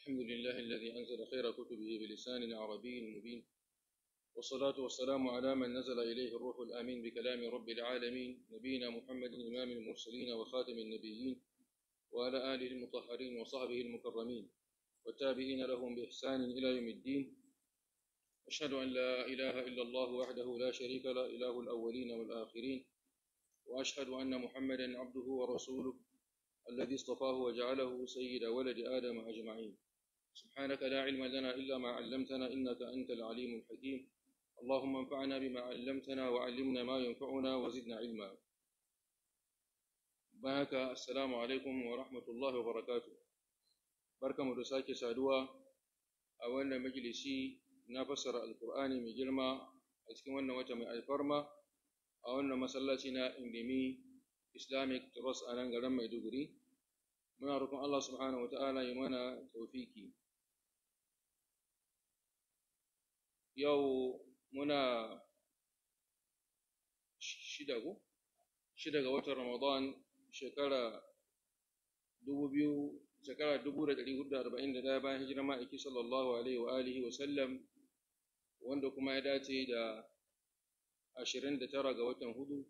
الحمد لله الذي أنزل خير كتبه بلسان عربي مبين، والصلاة والسلام على من نزل إليه الروح الأمين بكلام رب العالمين، نبينا محمد إمام المرسلين وخاتم النبيين، وعلى آله المطهرين وصحبه المكرمين والتابعين لهم بإحسان إلى يوم الدين. أشهد أن لا إله إلا الله وحده لا شريك له إله الأولين والآخرين، وأشهد أن محمدا عبده ورسوله الذي اصطفاه وجعله سيد ولد آدم أجمعين. سبحانك لا علم لنا إلا ما علمتنا إنك أنت العليم الحكيم. اللهم انفعنا بما علمتنا وعلمنا ما ينفعنا وزدنا علما. بارك السلام عليكم ورحمة الله وبركاته. بركة مدساك سادوا أولا مجلسي نفسر القرآن من جرما أتكلم وتم الفرما أولا مسلاتنا إندمي Islamic Trust a nan garin Maiduguri. Muna roƙon Allah subhanahu wata'ala ya mana tawfiki. Yau muna shida ga watan Ramadan shekara 1441 bayan hijirar ma'aiki sallallahu alaihi wa alihi wa sallam, wanda kuma ya dace da 29 ga watan hudu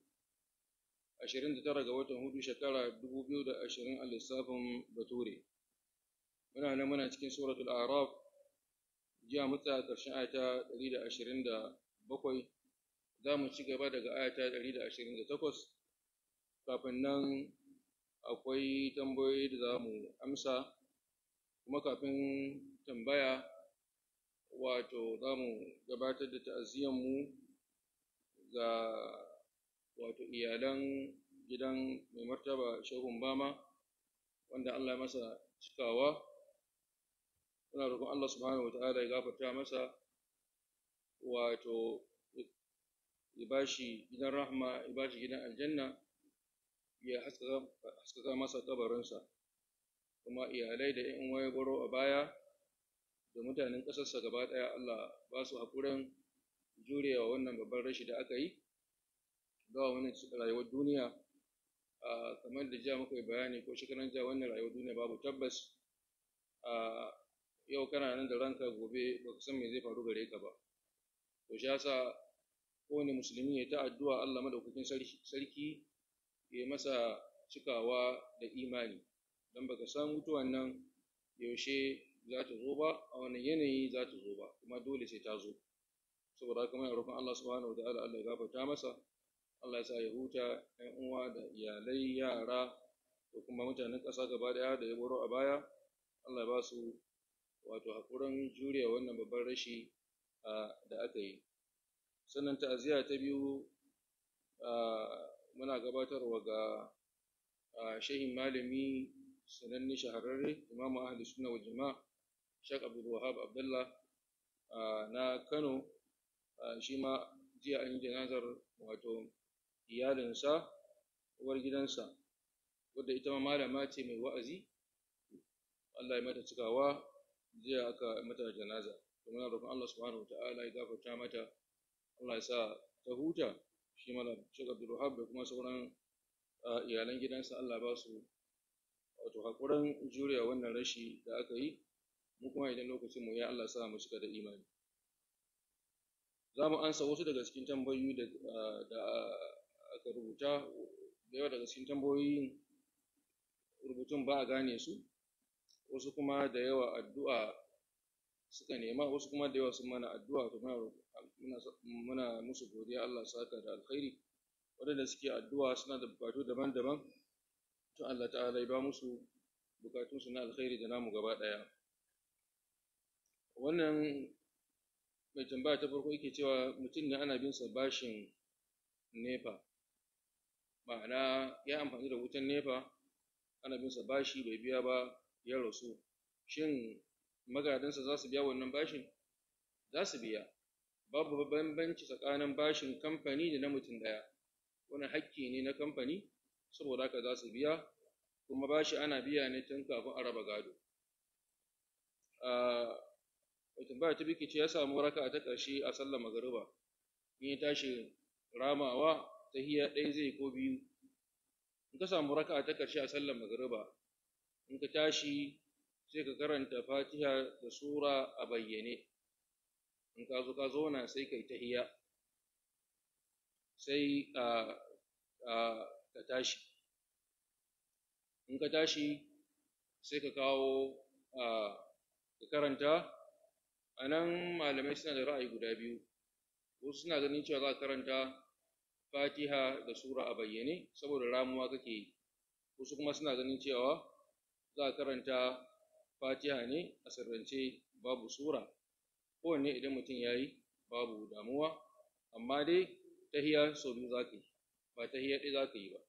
shekara 2020 a lissafin Bature. Muna cikin suratul A'raf. Jiya mutsa ƙarshen ayata 127, za mu ci gaba daga ayata 128. Kafin nan akwai tambayoyi da za mu amsa, kuma kafin tambaya za mu gabatar da ta'aziyyarmu ga iyalan gidan mai martaba Shehun Bama, wanda Allah ya masa cikawa. Muna roƙon Allah subhanahu wa ta'ala ya gafarta masa, ya bashi gidan rahma, ya bashi gidan aljanna, ya haskaka masa kabarinsa. Kuma iyalai da ƴan uwa ya baro a baya da mutanen ƙasarsa gaba ɗaya, Allah ba su haƙurin jurewa wannan babban rashi da aka yi ga wannan rayuwar duniya. Kamar da jiya muka yi bayani ko shekaran jiya, wannan rayuwar duniya babu tabbas. Yau kana nan da ranka, gobe ba ka san me zai faru gare ka ba. To shi yasa kowane musulmi ya ta addu'a Allah madaukakin sarki ya masa cikawa da imani, don baka san mutuwan nan yaushe za ta zo ba, a wani yanayi za ta zo ba, kuma dole sai ta zo. Saboda haka muna roƙon Allah subhanahu wa ta'ala Allah ya gafarta masa, Allah ya sa ya huta, ‘yan uwa da iyalai, yara da kuma mutanen ƙasa gaba ɗaya da ya baro a baya, Allah ya ba su haƙurin juriya wannan babban rashi da aka yi. Sannan ta'aziyya ta biyu, muna gabatarwa ga shehin malami sananne shahararre, imamu ahli sunna wal jama'a, Sheikh Abdul Wahab Abdullah na Kano. Shi ma jiya an yi janazar iyalinsa, uwar gidansa, wadda ita ma malama ce mai wa'azi. Allah ya mata cikawa, jiya aka mata janaza. Kuma na roƙon Allah subhanahu wata'ala ya gafarta mata, Allah ya sa ta huta. Shi malam Sheikh Abdul Wahab da kuma sauran iyalan gidansa, Allah ba su haƙurin juriya wannan rashi da aka yi. Mu kuma idan lokacin mu ya, Allah sa mu cika da imani. Za mu ansa wasu daga cikin tambayoyi da aka rubuta. Da yawa daga cikin tambayoyin rubutun ba a gane su, wasu kuma da yawa addu'a suka nema, wasu kuma da yawa sun mana addu'a. To muna musu godiya, Allah saka da alkhairi. Waɗanda suke addu'a suna da bukatu daban-daban, to Allah ta'ala ya ba musu bukatunsu na alkhairi da namu gaba ɗaya. Wannan mai tambaya ta farko yake cewa mutum ne ana bin sa bashin nefa, ma'ana ya amfani da wutan nefa, ana bin sa bashi bai biya ba, ya rasu. Shin magadansa za su biya wannan bashin? Za su biya. Babu bambanci tsakanin bashin kamfani da na mutum ɗaya. Wannan hakki ne na kamfani, saboda haka za su biya. Kuma bashi ana biya ne tun kafin a raba gado. Mai tambaya ta biki ce ya samu raka'a ta ƙarshe a sallar magariba, in ya tashi ramawa tahiyya ɗaya zai ko biyu. In ka samu raka'a ta ƙarshe a sallar magariba, in ka tashi sai ka karanta Fatiha da sura a bayyane. In ka zauna sai kai tahiyya, sai ka tashi. In ka tashi sai ka kawo ka karanta. A nan malamai suna da ra'ayi guda biyu. Wasu suna ganin cewa za ka karanta Fatiha da sura a bayyane saboda ramuwa kake yi. Wasu kuma suna ganin cewa za ka karanta Fatiha ne a sirrance babu sura. Kowanne idan mutum ya yi babu damuwa, amma dai tahiyya sau biyu za ka yi, ba tahiyya ɗaya za ka yi ba.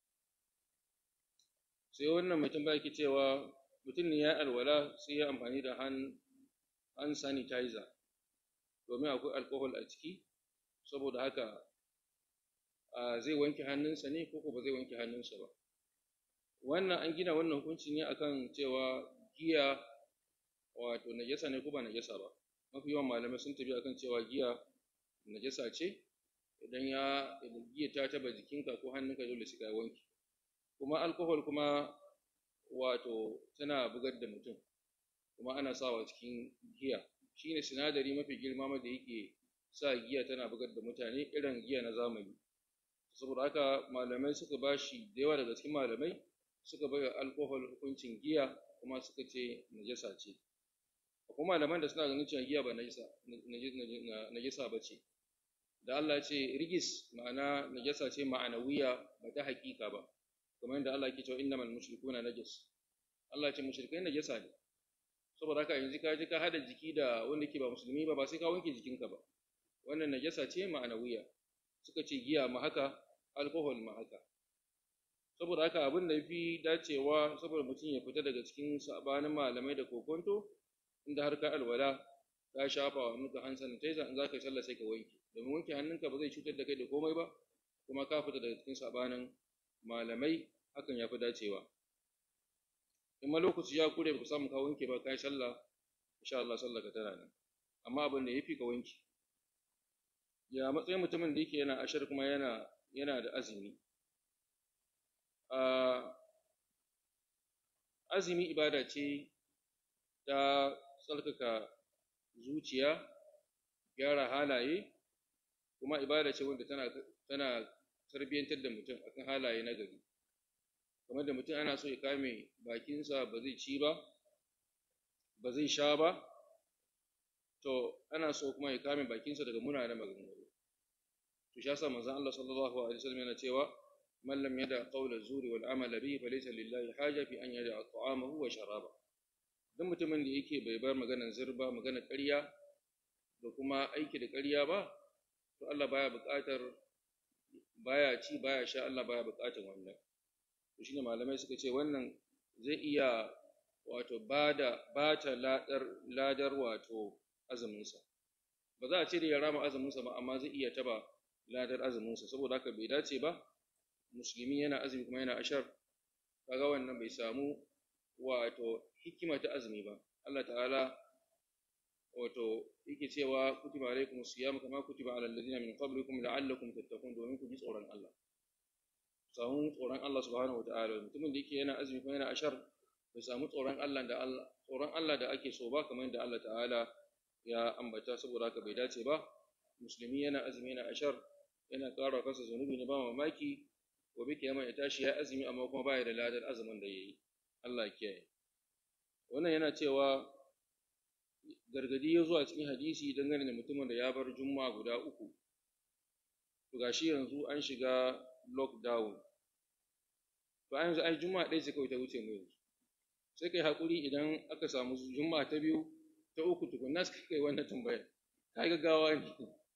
Sai wannan mutum ba yake cewa mutum ne ya alwala sai ya amfani da hand sanitizer domin akwai alcohol a ciki, saboda haka zai wanke hannunsa ne ko ba zai wanke hannunsa ba. Wannan an gina wannan hukunci ne akan cewa giya wato najasa ne ko ba najasa ba. Mafi yawan malamai sun tafi akan cewa giya najasa ce. Idan giya ta taba jikinka ko hannunka dole sai ka wanke. Kuma alcohol kuma wato tana bugar da mutum, kuma ana sawa cikin giya. Shine sinadari mafi girma da yake sa giya tana bugar da mutane, irin giya na zamani. Saboda haka malamai suka bashi, da yawa daga cikin malamai suka bayar alcohol hukuncin giya, kuma suka ce najasa ce. Akwai malaman da suna ganin cewa giya ba najasa ba ce. Da Allah ce rigis, ma'ana najasa ce ma'anawiya, ba ta hakika ba. Kamar yadda Allah ke cewa innamal mushrikuna najas. Allah ce mushrikai najasa ne. Saboda haka yanzu ka je ka hada jiki da wanda ke ba musulmi ba sai ka wanke jikinka ba. Wannan najasa ce ma'anawiya. Suka ce giya ma haka, alcohol ma haka. Saboda haka abin da yafi dacewa, saboda mutum ya fita daga cikin sabanin malamai da kokonto, inda har ka alwala ka shafa wa hannunka hand sanitizer, in za ka yi sallah sai ka wanke. Domin wanke hannunka ba zai cutar da kai da komai ba, kuma ka fita daga cikin sabanin malamai, hakan ya fi dacewa. In ma lokaci ya kure ba ka samu ka wanke ba, ka yi sallah, insha Allah sallah ka tana nan. Amma abin da yafi ka wanke. Ya matsayin mutumin da yake yana ashar kuma yana da azumi. Azumi ibada ce ta tsarkaka zuciya, gyara halaye, kuma ibada ce wanda tana tarbiyyantar da mutum akan halaye na gari. Kamar da mutum ana so ya kame bakinsa, ba zai ci ba, ba zai sha ba, to ana so kuma ya kame bakinsa daga munanan maganganu. To shi yasa manzon Allah sallallahu alaihi wasallam yana cewa man lam yada qawla zuri wal amala bihi falaysa lillahi haja fi an yada ta'amahu wa sharaba. Duk mutumin da yake bai bar maganar zirba, maganar ƙarya da kuma aiki da ƙarya ba, to Allah baya buƙatar, baya ci baya sha, Allah baya buƙatar wannan. To shine malamai suka ce wannan zai iya wato bata ladar wato azuminsa. Ba za a ce da ya rama azuminsa ba, amma zai iya taba ladar azuminsa. Saboda haka bai dace ba musulmi yana azumi kuma yana ashar, kaga wannan bai samu wato hikima ta azumi ba. Allah ta'ala wato yake cewa kutiba alaikumus siyam kama kutiba alal ladina min qablikum la'allakum tattaqun, domin ku ji tsoron Allah. Samu tsoron Allah subhanahu wata'ala. Mutumin da yake yana azumi kuma yana ashar, bai samu tsoron Allah da ake so ba, kamar yadda Allah ta'ala ya ambata. Saboda haka bai dace ba musulmi yana azumi yana ashar, yana ƙara kansa zunubi ne ba mamaki gobe kiyama ya tashi ya azumi amma kuma baya da ladar azumin da yayi. Allah ya kiyaye. Wannan yana cewa gargadi ya zuwa cikin hadisi dangane da mutumin da ya bar juma'a guda uku. To gashi yanzu an shiga lockdown. To a yanzu ai juma'a ɗaya ce kawai ta wuce mu yanzu. Sai kai hakuri idan aka samu juma'a ta biyu, ta uku tukunna sai kai wannan tambayar. Kai gaggawa ne.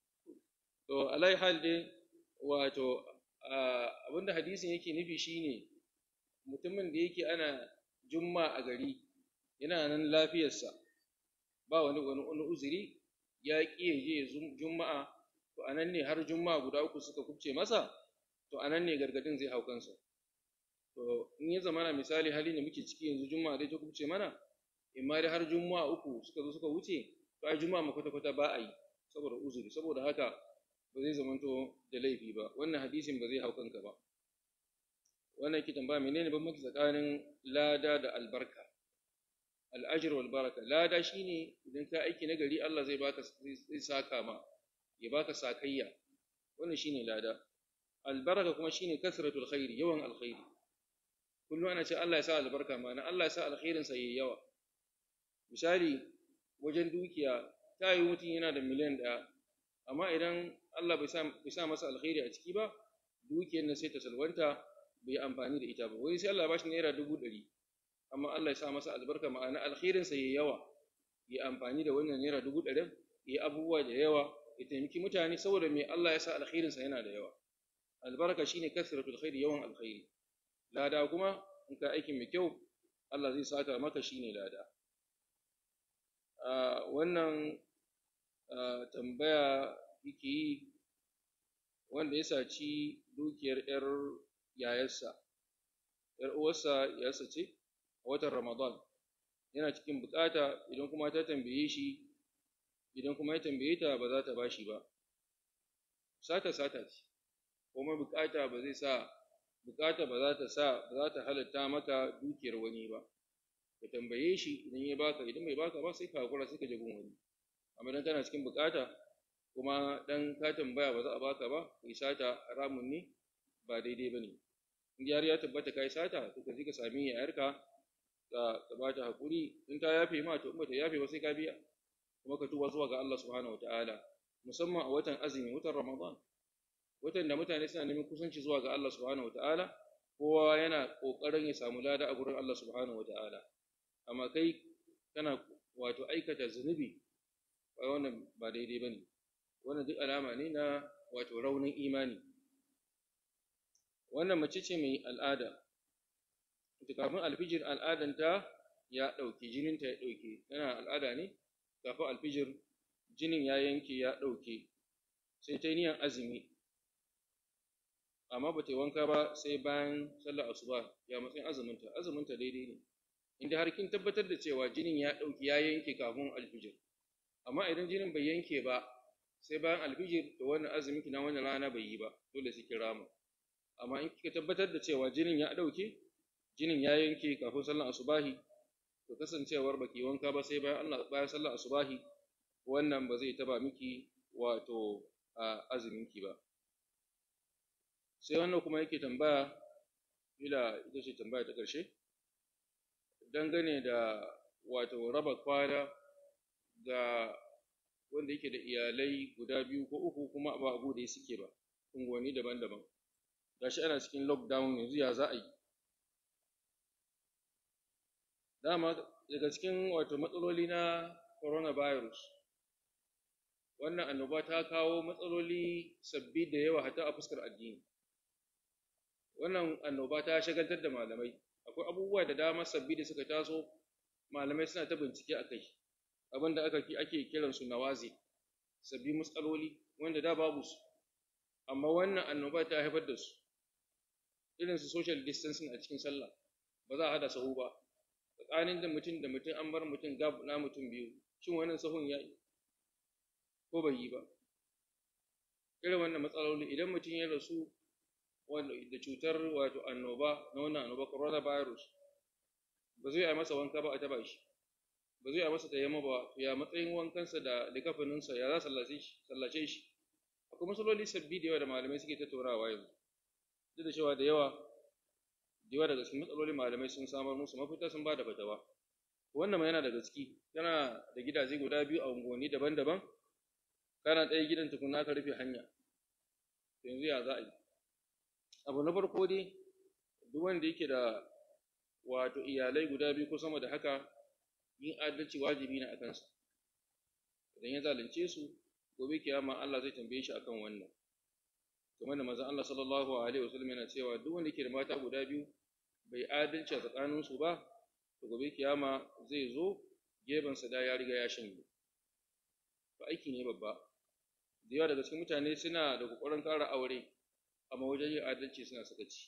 To alai hal dai wato abinda hadisin yake nufi shine mutumin da yake ana juma'a a gari, yana nan lafiyarsa, ba wani uzuri, ya ƙi ya je juma'a, to anan ne har juma'a guda uku suka kubce masa, to anan ne gargadin zai hau kansa. To in ya zamana misali hali ne muke ciki yanzu, juma'a dai ta kubce mana, in ma dai har juma'a uku suka zo suka wuce, to ai juma'a ma kwata-kwata ba a yi saboda uzuri. Saboda haka ba zai zamanto da laifi ba, wannan hadisin ba zai hau kanka ba. Wannan yake tambaya menene bambanci tsakanin lada da albarka. al-ajr wal baraka. Lada shine idan ka aiki na gari Allah zai saka ma, ya baka sakayya, wannan shine lada. Al-baraka kuma shine kasratul khairi, yawan alkhairi. Kullum ana ce Allah ya sa albarka, ma'ana Allah ya sa alkhairin sa yayi yawa. Misali wajen dukiya, ta yi mutum yana da miliyan ɗaya, amma idan Allah bai sa masa alkhairi a ciki ba, dukiyar nan sai ta salwanta, bai amfani da ita ba. Wai sai Allah ya bashi naira 100,000, amma Allah ya sa masa albarka, ma'ana alkhairin sa yayi yawa, ya amfani da wannan naira 100,000, ya abubuwa da yawa, ya taimaki mutane, saboda me Allah ya sa alkhairin sa yana da yawa. Albarka shine kasratul khairi, yawan alkhairi. Lada kuma in ka aikin mai kyau Allah zai saka maka, shine lada. Wannan tambaya yake yi wanda ya saci dukiyar ‘yar yayarsa, ‘yar uwarsa yayarsa ce a watan Ramadan, yana cikin bukata, idan kuma ya tambaye ta ba za ta bashi ba. Sata ce, kuma bukata ba za ta halatta maka dukiyar wani ba. Ka tambaye shi, idan ya baka, idan bai baka ba sai ka hakura, sai ka je gun wani. Amma dan kana cikin bukata kuma dan ka tambaya ba za a baka ba, kai sata haramun ne, ba daidai bane. In har ya tabbata kai sata, to ka je ka sami yayarka ka ba ta hakuri, in ta yafe ma to, in ba ta yafe ba sai ka biya, kuma ka tuba zuwa ga Allah subhanahu wataala, musamman a watan azumi, watan Ramadan, watan da mutane suna neman kusanci zuwa ga Allah subhanahu wataala, kowa yana kokarin ya samu lada a gurin Allah subhanahu wataala. Amma kai kana aikata zunubi, wannan ba daidai bane. Wannan duk alama ne na raunin imani. Wannan mace ce mai al'ada, ita kafin alfijir al'adanta ya ɗauke, jininta ya ɗauke, tana al'ada ne, kafin alfijir jinin ya yanke, ya ɗauke, sai ta yi niyan azumi, amma ba ta yi wanka ba sai bayan sallar asuba. Ya matsayin azuminta daidai ne, inda har kin tabbatar da cewa jinin ya ɗauki, ya yanke kafin alfijir. Amma idan jinin bai yanke ba sai bayan alfijir, to wannan azumin na wannan rana bai yi ba, dole sai kira mu. Amma in kika tabbatar da cewa jinin ya ɗauke, jinin ya yanke kafin sallar asubahi, to kasancewar baki wanka ba sai bayan sallar asubahi, wannan ba zai taba miki azuminki ba. Sai wannan kuma yake tambaya, ita ce tambaya ta ƙarshe, dangane da raba kwana ga wanda yake da iyalai guda 2 ko 3, kuma ba abu da suke ba, unguwanni daban-daban, gashi ana cikin lockdown yanzu, ya za a yi? Dama daga cikin matsaloli na coronavirus, wannan annoba ta kawo matsaloli sabbi da yawa, hatta a fuskar addini. Wannan annoba ta shagaltar da malamai, akwai abubuwa da dama sabbi da suka taso, malamai suna ta bincike a kai, abinda ake kiransu nawazi, sabbi matsaloli wanda da babu su, amma wannan annoba ta haifar da su. Irin su social distancing a cikin sallah, ba za a hada sahu ba, tsakanin da mutum an bar mutum gab na mutum 2, shin wannan sahun ya yi ko bai yi ba? Irin wannan matsaloli, idan mutum ya rasu da cutar annoba, na wannan annoba coronavirus, ba zai yi masa wanka ba a taba shi, ba zai yi masa tayammum ba, ya matsayin wankansa da likafaninsa, ya za sallace shi? Akwai matsaloli sabbi da yawa da malamai suke tattaunawa yanzu, duk da cewa da yawa daga cikin matsaloli malamai sun samar musu mafita, sun ba da fatawa. Wannan ma yana daga ciki, kana da gidaje guda 2 a unguwanni daban-daban, kana ɗaya gidan tukuna ka rufe hanya, yanzu ya za a yi? Abu na farko dai, duk wanda yake da iyalai guda 2 ko sama da haka, yin adalci wajibi ne a kansa. Idan ya zalunce su, gobe kiyama Allah zai tambaye shi akan wannan. Kamar da manzon Allah sallallahu alaihi wasallam yana cewa, duk wanda yake da mata guda 2 bai adalci a tsakaninsu ba, to gobe kiyama zai zo gebensa da ya riga ya shanye. Ba aiki ne babba. Da yawa daga cikin mutane suna da kokarin ƙara aure, amma wajen yin adalci suna sakaci.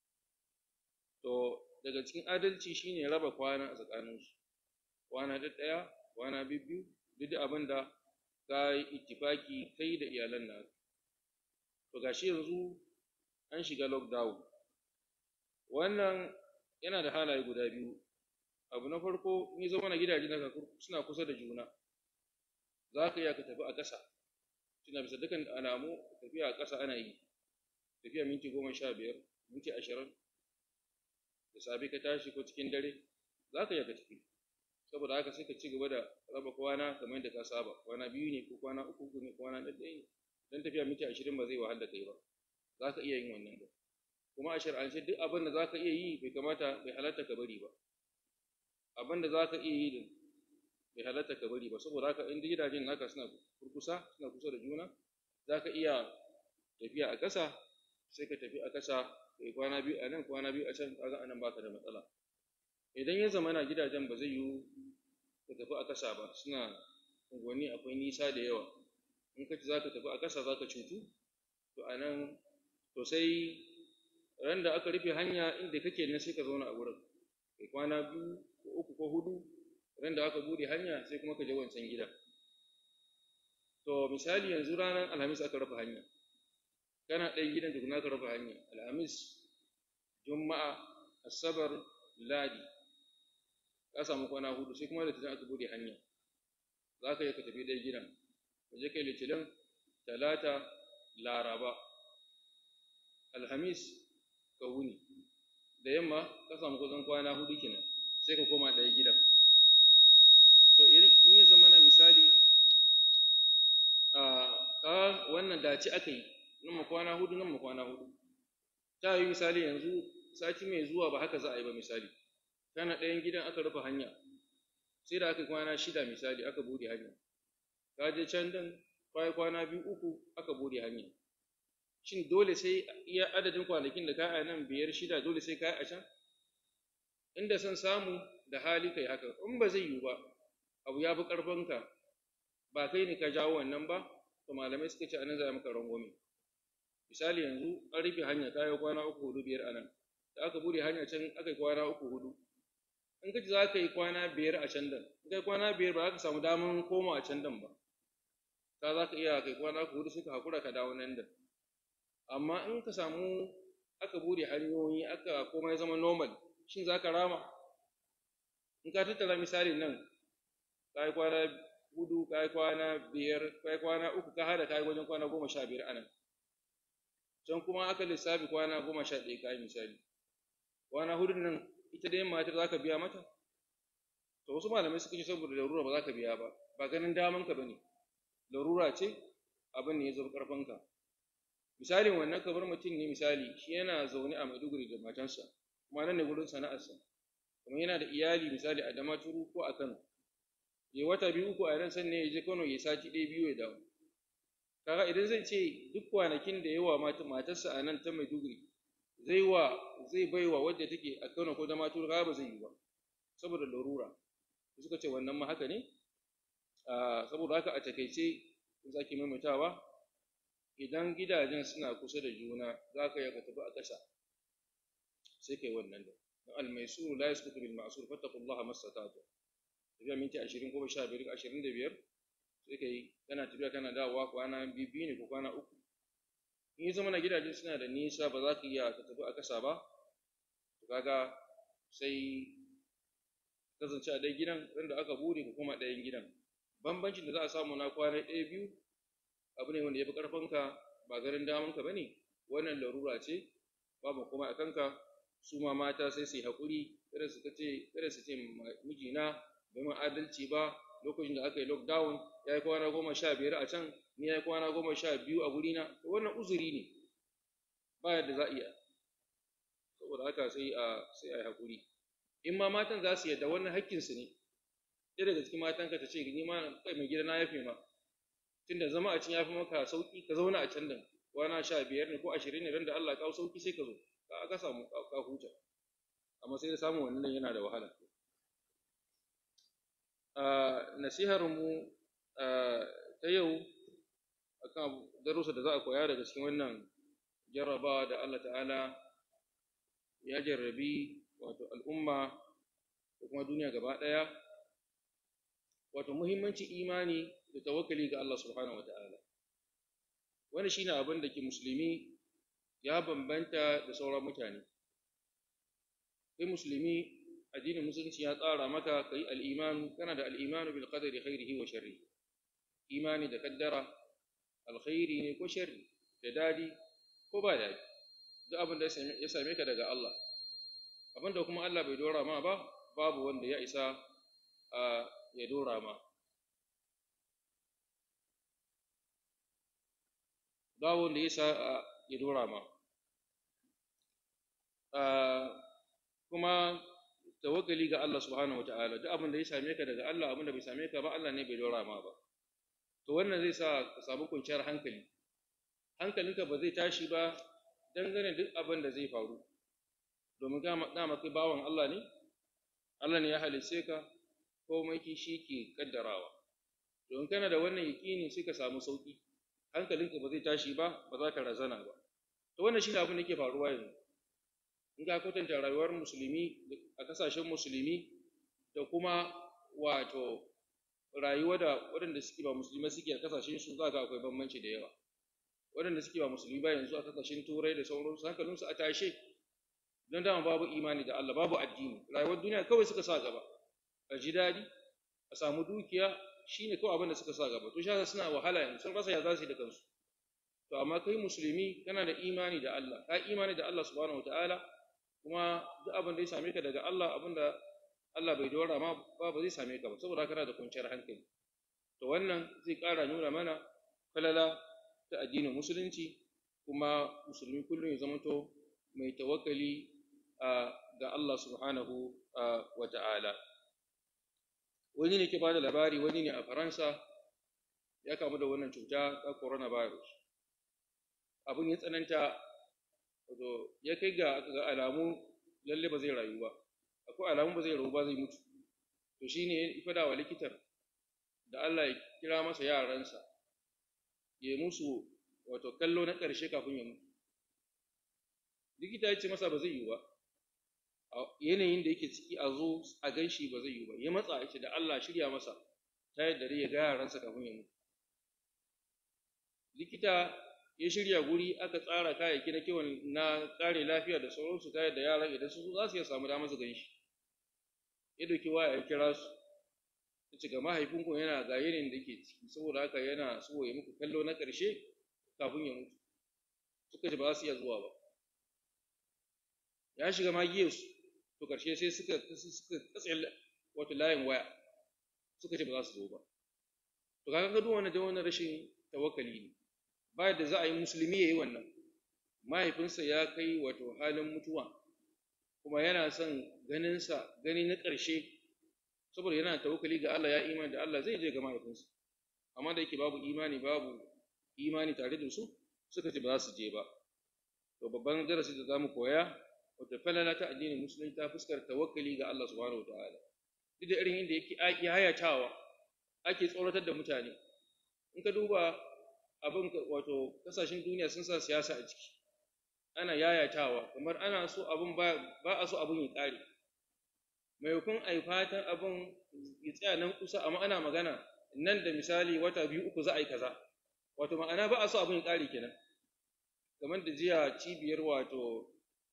To daga cikin adalci shine raba kwana a tsakaninsu, kwana ɗaya, kwana biyu, duk da abin da ka yi ittifaki kai da iyalan nan. To gashi yanzu an shiga lockdown, wannan yana da halaye guda 2. abu na farko in zama na gidaje daga suna kusa da juna, za ka iya ka tafi a ƙasa, tuna bisa dukkan alamu tafiya a ƙasa ana yi, tafiya minti 15 minti 20 da safe ka tashi ko cikin dare za ka iya ka tafi. Saboda haka sai ka ci gaba da raba kwana kamar yadda ka saba, kwana 2 ne ko kwana 3 ne, kwana 1 ne, dan tafiya minti 20 ba zai wahala kai ba, za ka iya yin wannan ba. Kuma a shar'ance duk abin da za ka iya yi bai halatta ka bari ba, abin da za ka iya yi din bai halatta ka bari ba. Saboda haka in gidajen naka suna kusa da juna, za ka iya tafiya a ƙasa, sai ka tafi a ƙasa kai kwana 2 a nan kwana 2 a can, kaga anan baka da matsala. Idan ya zama na gidajen ba zai yiwu ka tafi a ƙasa ba, suna unguwanni akwai nisa da yawa, in ka ci za ka tafi a ƙasa za ka cutu, to a nan to sai ran da aka rufe hanya inda kake nan sai ka zauna a wurin kai kwana 2 ko 3 ko 4, ran da aka bude hanya sai kuma ka je wancan gidan. To misali yanzu ranar Alhamis aka rufe hanya, kana ɗayan gidan tukuna aka rufe hanya, Alhamis, Juma'a, Asabar, Ladi, ka samu kwana 4, sai kuma da tunan aka bude hanya, za ka yi ka tafi ɗayan gidan, ka je kai Litinin, Talata, Laraba, Alhamis ka wuni, da yamma ka samu kusan kwana 4 kenan, sai ka koma ɗaya gidan. To in ya zama na misali ka wannan dace aka yi, nan ma kwana 4 nan ma kwana 4, ta yi misali yanzu sati mai zuwa ba haka za a yi ba. Misali kana ɗayan gidan aka rufe hanya, sai da aka kwana 6 misali aka bude hanya, ka je can din kwana 2 3 aka bude hanya, shin dole sai iya adadin kwanakin da ka a nan 5 6 dole sai ka yi a can? Inda son samu da hali kai haka, in ba zai yiwu ba, abu ya fi ƙarfinka, ba kai ne ka jawo wannan ba, to malamai suka ce anan za a maka rangwame. Misali yanzu an rufe hanya ta yi kwana 3 4 5 a nan, da aka bude hanya can aka yi kwana 3 4, in ka ci za ka yi kwana 5 a can dan, in kai kwana 5 ba za ka samu daman koma a can dan ba, ka za ka iya kai kwana 4 sai ka haƙura ka dawo nan dan. Amma in ka samu aka bude hanyoyi aka komai zama normal, shin za ka rama? In ka tattara misali nan ka yi kwana 4 ka yi kwana 5 ka yi kwana 3 ka hada ka yi wajen kwana 15 a nan, can kuma aka lissafi kwana 11 ka yi misali, kwana 4 nan ita dai matar za ka biya mata? To wasu malamai suka ce saboda larura ba za ka biya ba, ba ganin damanka ba ne, larura ce, abin ne ya zama ƙarfinka. Misali wannan kamar mutum ne misali shi yana zaune a Maiduguri da matansa, kuma nan ne gurin sana'arsa, kuma yana da iyali misali a Damaturu ko a Kano, ya wata 2 3 a nan sannan ya je Kano ya sati 1 2 ya dawo. Kaga idan zai ce duk kwanakin da yawa matarsa a nan ta Maiduguri zai baiwa wadda take a Kano ko Damaturu, kaga ba zai yi ba saboda larura. Suka ce wannan ma haka ne. Saboda haka a takeice in zaki maimaitawa, idan gidajen suna kusa da juna za ka yi ka tafi a ƙasa, sai kai wannan da al-maisuru la yasqutu bil ma'sur fattaqullaha mastata'tu, tafiya minti 20 ko 15 25, sai kai kana tafiya kana dawowa kwana 2 ne ko kwana 3. In zama na gidajen suna da nisa ba za ka iya ka tafi a ƙasa ba, to kaga sai kasance a ɗayan gidan, wanda aka bude ka koma ɗayan gidan. Bambancin da za a samu na kwana 1 2 abu ne wanda ya fi ƙarfinka, ba garin damanka ba ne, wannan larura ce, babu kuma a kanka. Su ma mata sai su yi haƙuri, kada su ce mijina bai ma adalci ba, lokacin da aka yi lockdown ya yi kwana 15 a can, ni ya yi kwana 12 a gurina, to wannan uzuri ne, ba yadda za a iya. Saboda haka sai a yi haƙuri. In ma matan za su yadda wannan haƙƙinsu ne, ɗaya daga cikin matanka ta ce ni ma kai mai gida na yafe ma, tunda zama a can ya fi maka sauƙi, ka zauna a can din kwana 15 ne ko 20 ne, ran da Allah kawo sauƙi sai ka zo ka samu ka huta. Amma sai da samun wannan yana da wahala. Nasihar mu ta yau akan darussa da za a koya daga cikin wannan jarrabawa da Allah ta'ala ya jarrabi wato al'umma da kuma duniya gaba ɗaya, wato muhimmancin imani da tawakkali ga Allah subhanahu wata'ala. Wani shine abin da ke musulmi ya bambanta da sauran mutane. Kai musulmi addinin musulunci ya tsara maka kai al-imanu, kana da al-imanu bil qadari khairihi wa sharrihi, imani da kaddara alkhairi ne ko sharri, da dadi ko ba dadi, duk abin da ya same ka daga Allah, abin da kuma Allah bai dora ma ba, babu wanda ya isa ya dora ma, babu wanda ya isa ya dora ma. Kuma tawakkali ga Allah subhanahu wataala, duk abin da ya same ka daga Allah, abin da bai same ka ba Allah ne bai dora ma ba. To wannan zai sa ka samu kwanciyar hankali, hankalinka ba zai tashi ba dangane duk abin da zai faru, domin dama kai bawan Allah ne, Allah ne ya halice ka, komai shi ke kaddarawa. Don kana da wannan yaƙini sai ka samu sauƙi, hankalinka ba zai tashi ba, ba za ka razana ba. To wannan shi ne abin da yake faruwa yanzu. In ka kwatanta rayuwar musulmi a ƙasashen musulmi da kuma wato rayuwa da waɗanda suke ba musulmai suke a ƙasashen su, za ka akwai bambanci da yawa. Waɗanda suke ba musulmi ba yanzu a ƙasashen turai da sauransu, hankalinsu a tashe, don dama babu imani da Allah, babu addini, rayuwar duniya kawai suka sa gaba, a ji daɗi, a samu dukiya, shi ne kawai abin da suka sa gaba. To shi suna wahala yanzu, sun rasa ya za su yi da kansu. To amma kai musulmi kana da imani da Allah, ka imani da Allah subhanahu wataala, kuma duk abin da ya same ka daga Allah, abin da Allah bai dora ma ba zai same ka ba, saboda kana da kwanciyar hankali. To wannan zai ƙara nuna mana falala ta addinin musulunci, kuma musulmi kullum ya zamanto mai tawakkali ga Allah subhanahu wa ta'ala. Wani ne ke bada labari, wani ne a Faransa ya kamu da wannan cuta ta coronavirus. Abin ya tsananta, wato ya kai ga alamu lalle ba zai rayu ba, akwai alamu ba zai rayu ba, zai mutu. To shine ya fada wa likitar da Allah ya kira masa yaransa, ya musu wato kallo na ƙarshe kafin ya mutu. Likita ya ce masa ba zai yi ba, a yanayin da yake ciki a zo a gan shi ba zai yi ba. Ya matsa ya ce da Allah shirya masa ta yadda ya ga yaransa kafin ya mutu. Likita ya shirya guri, aka tsara kayayyaki na kiwon na kare lafiya da sauransu, ta yadda yaran idan su za su iya samu damar su gan shi. Ya dauki waya ya kira su, ya ce ga mahaifinku yana ga yanayin da yake ciki, saboda haka yana so ya muku kallo na ƙarshe kafin ya mutu. Suka ce ba za su iya zuwa ba. Ya shiga magiyarsu, to ƙarshe sai suka katse wato layin waya, suka ce ba za su zo ba. To kaga ga duk wannan rashin tawakkali ne. Ba da za a yi musulmi ya yi wannan, mahaifinsa ya kai wato halin mutuwa, kuma yana son ganinsa gani na ƙarshe, saboda yana tawakkali ga Allah, ya imani da Allah zai je ga mahaifinsa, amma da yake babu imani tare da su, suka ce ba za su je ba. To babban darasi da za mu koya, wata falala ta addinin musulunci ta fuskar tawakkali ga Allah subhanahu wataala. Duk da irin inda yake hayatawa, ake tsoratar da mutane. In ka duba abin wato kasashen duniya sun sa siyasa a ciki, ana yayatawa kamar ana so abin ba a so abin ya ƙare, maimakon a yi fatan abin ya tsaya nan kusa, amma ana magana nan da misali wata 2-3 za a yi kaza, wato ma'ana ba a so abin ya ƙare kenan. Kamar da jiya cibiyar wato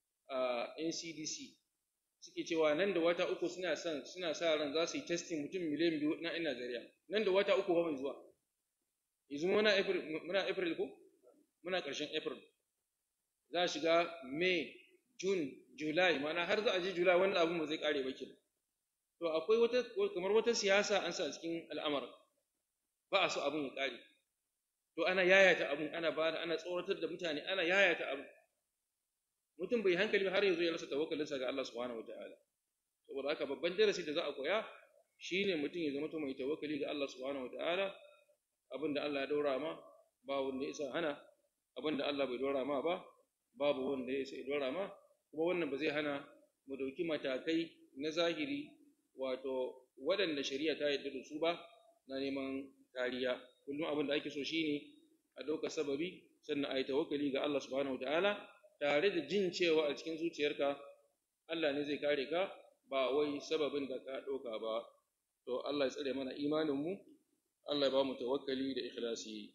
NCDC suke cewa nan da wata 3 suna sa ran za su yi testing mutum miliyan 2 na ina Najeriya, nan da wata 3 ba mai zuwa. Yanzu muna April ko? Muna ƙarshen April. Za a shiga May, June, July, mana har za a je July, wannan abin ba zai ƙare ba kenan. To akwai kamar wata siyasa an sa cikin al'amarin, ba a so abin ya ƙare. To ana yayata abin, ana tsoratar da mutane, ana yayata abin. Mutum bai hankali har yanzu ya rasa tawakkalinsa ga Allah subhanahu wataala. Saboda haka babban darasi da za a koya shine mutum ya zama mai tawakkali ga Allah subhanahu wataala. Abinda Allah ya daura ma ba wanda ya isa hana, abinda Allah bai daura ma ba babu wanda ya isa ya daura ma. Kuma wannan ba zai hana mu dauki matakai na zahiri wato waɗanda shari'a ta yarda da su ba, na neman kariya. Kullum abin da ake so shine a ɗauka sababi, sannan a yi tawakkali ga Allah subhanahu wataala, tare da jin cewa a cikin zuciyarka Allah ne zai kare ka, ba wai sababin da ka ɗauka ba. To Allah ya tsare mana imaninmu, Allah ya ba mu tawakkali da ikhlasi.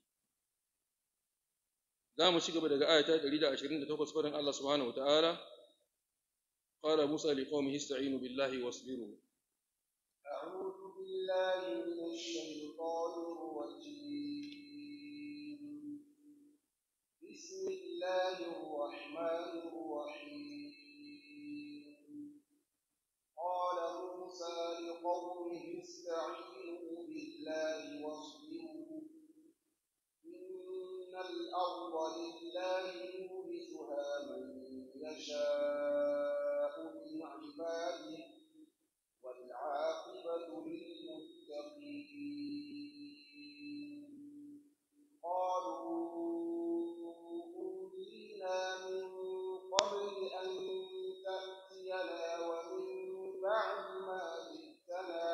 Za mu ci gaba daga ayata 128 faɗin Allah subhanahu wataala, قال موسى لقومه استعينوا بالله واصبروا. أعوذ بالله من الشيطان الرجيم. بسم الله الرحمن الرحيم. قال موسى لقومه استعينوا بالله واصبروا إن الأرض لله يورثها من يشاء من عباده والعاقبة للمتقين. قالوا أوذينا من قبل أن تأتينا ومن بعد ما جئتنا.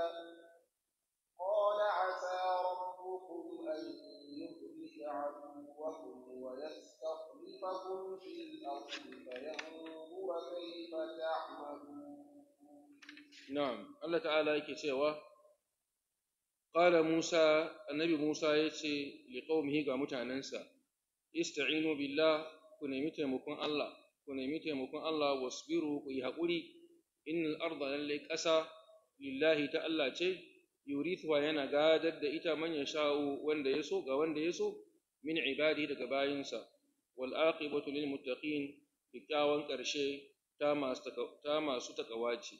قال عسى ربكم أن يهلك عدوكم ويستخلفكم في الأرض فينظر كيف تعملون. نعم الله تعالى yake cewa qala Musa annabi Musa yace liqaumihi ga mutanansa ista'inu billah ku nemi taimakon Allah wasbiru ku yi haƙuri innal arda lallai ƙasa lillahi ta Allah ce yurithuwa yana gadar da ita man yasha'u wanda yaso ga wanda yaso min ibadi daga bayinsa wal aqibatu lil muttaqin kikkiawan ƙarshe ta masu takawa ce.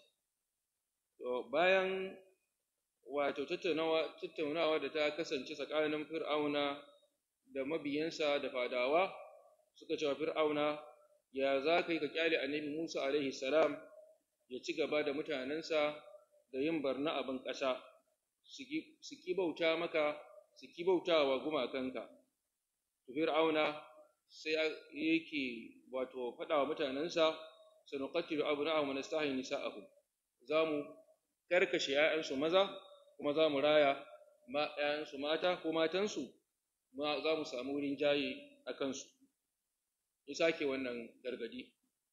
To bayan wato tattaunawa da ta kasance tsakanin Fir'auna da mabiyansa da fadawa suka cewa Fir'auna ya za ka yi ka kyale annabi Musa alaihi salam ya ci gaba da mutanensa da yin barna abin ƙasa su ki bauta maka su ki bauta wa gumakanka. Fir'auna sai yake wato faɗa wa mutanensa sanuqatilu abna'ahum wa nastahi nisa'ahum, za mu karkashe ‘ya'yansu maza kuma za mu raya ‘ya'yansu mata ko matansu za mu samu wurin jaye a kansu. Ya sake wannan gargadi,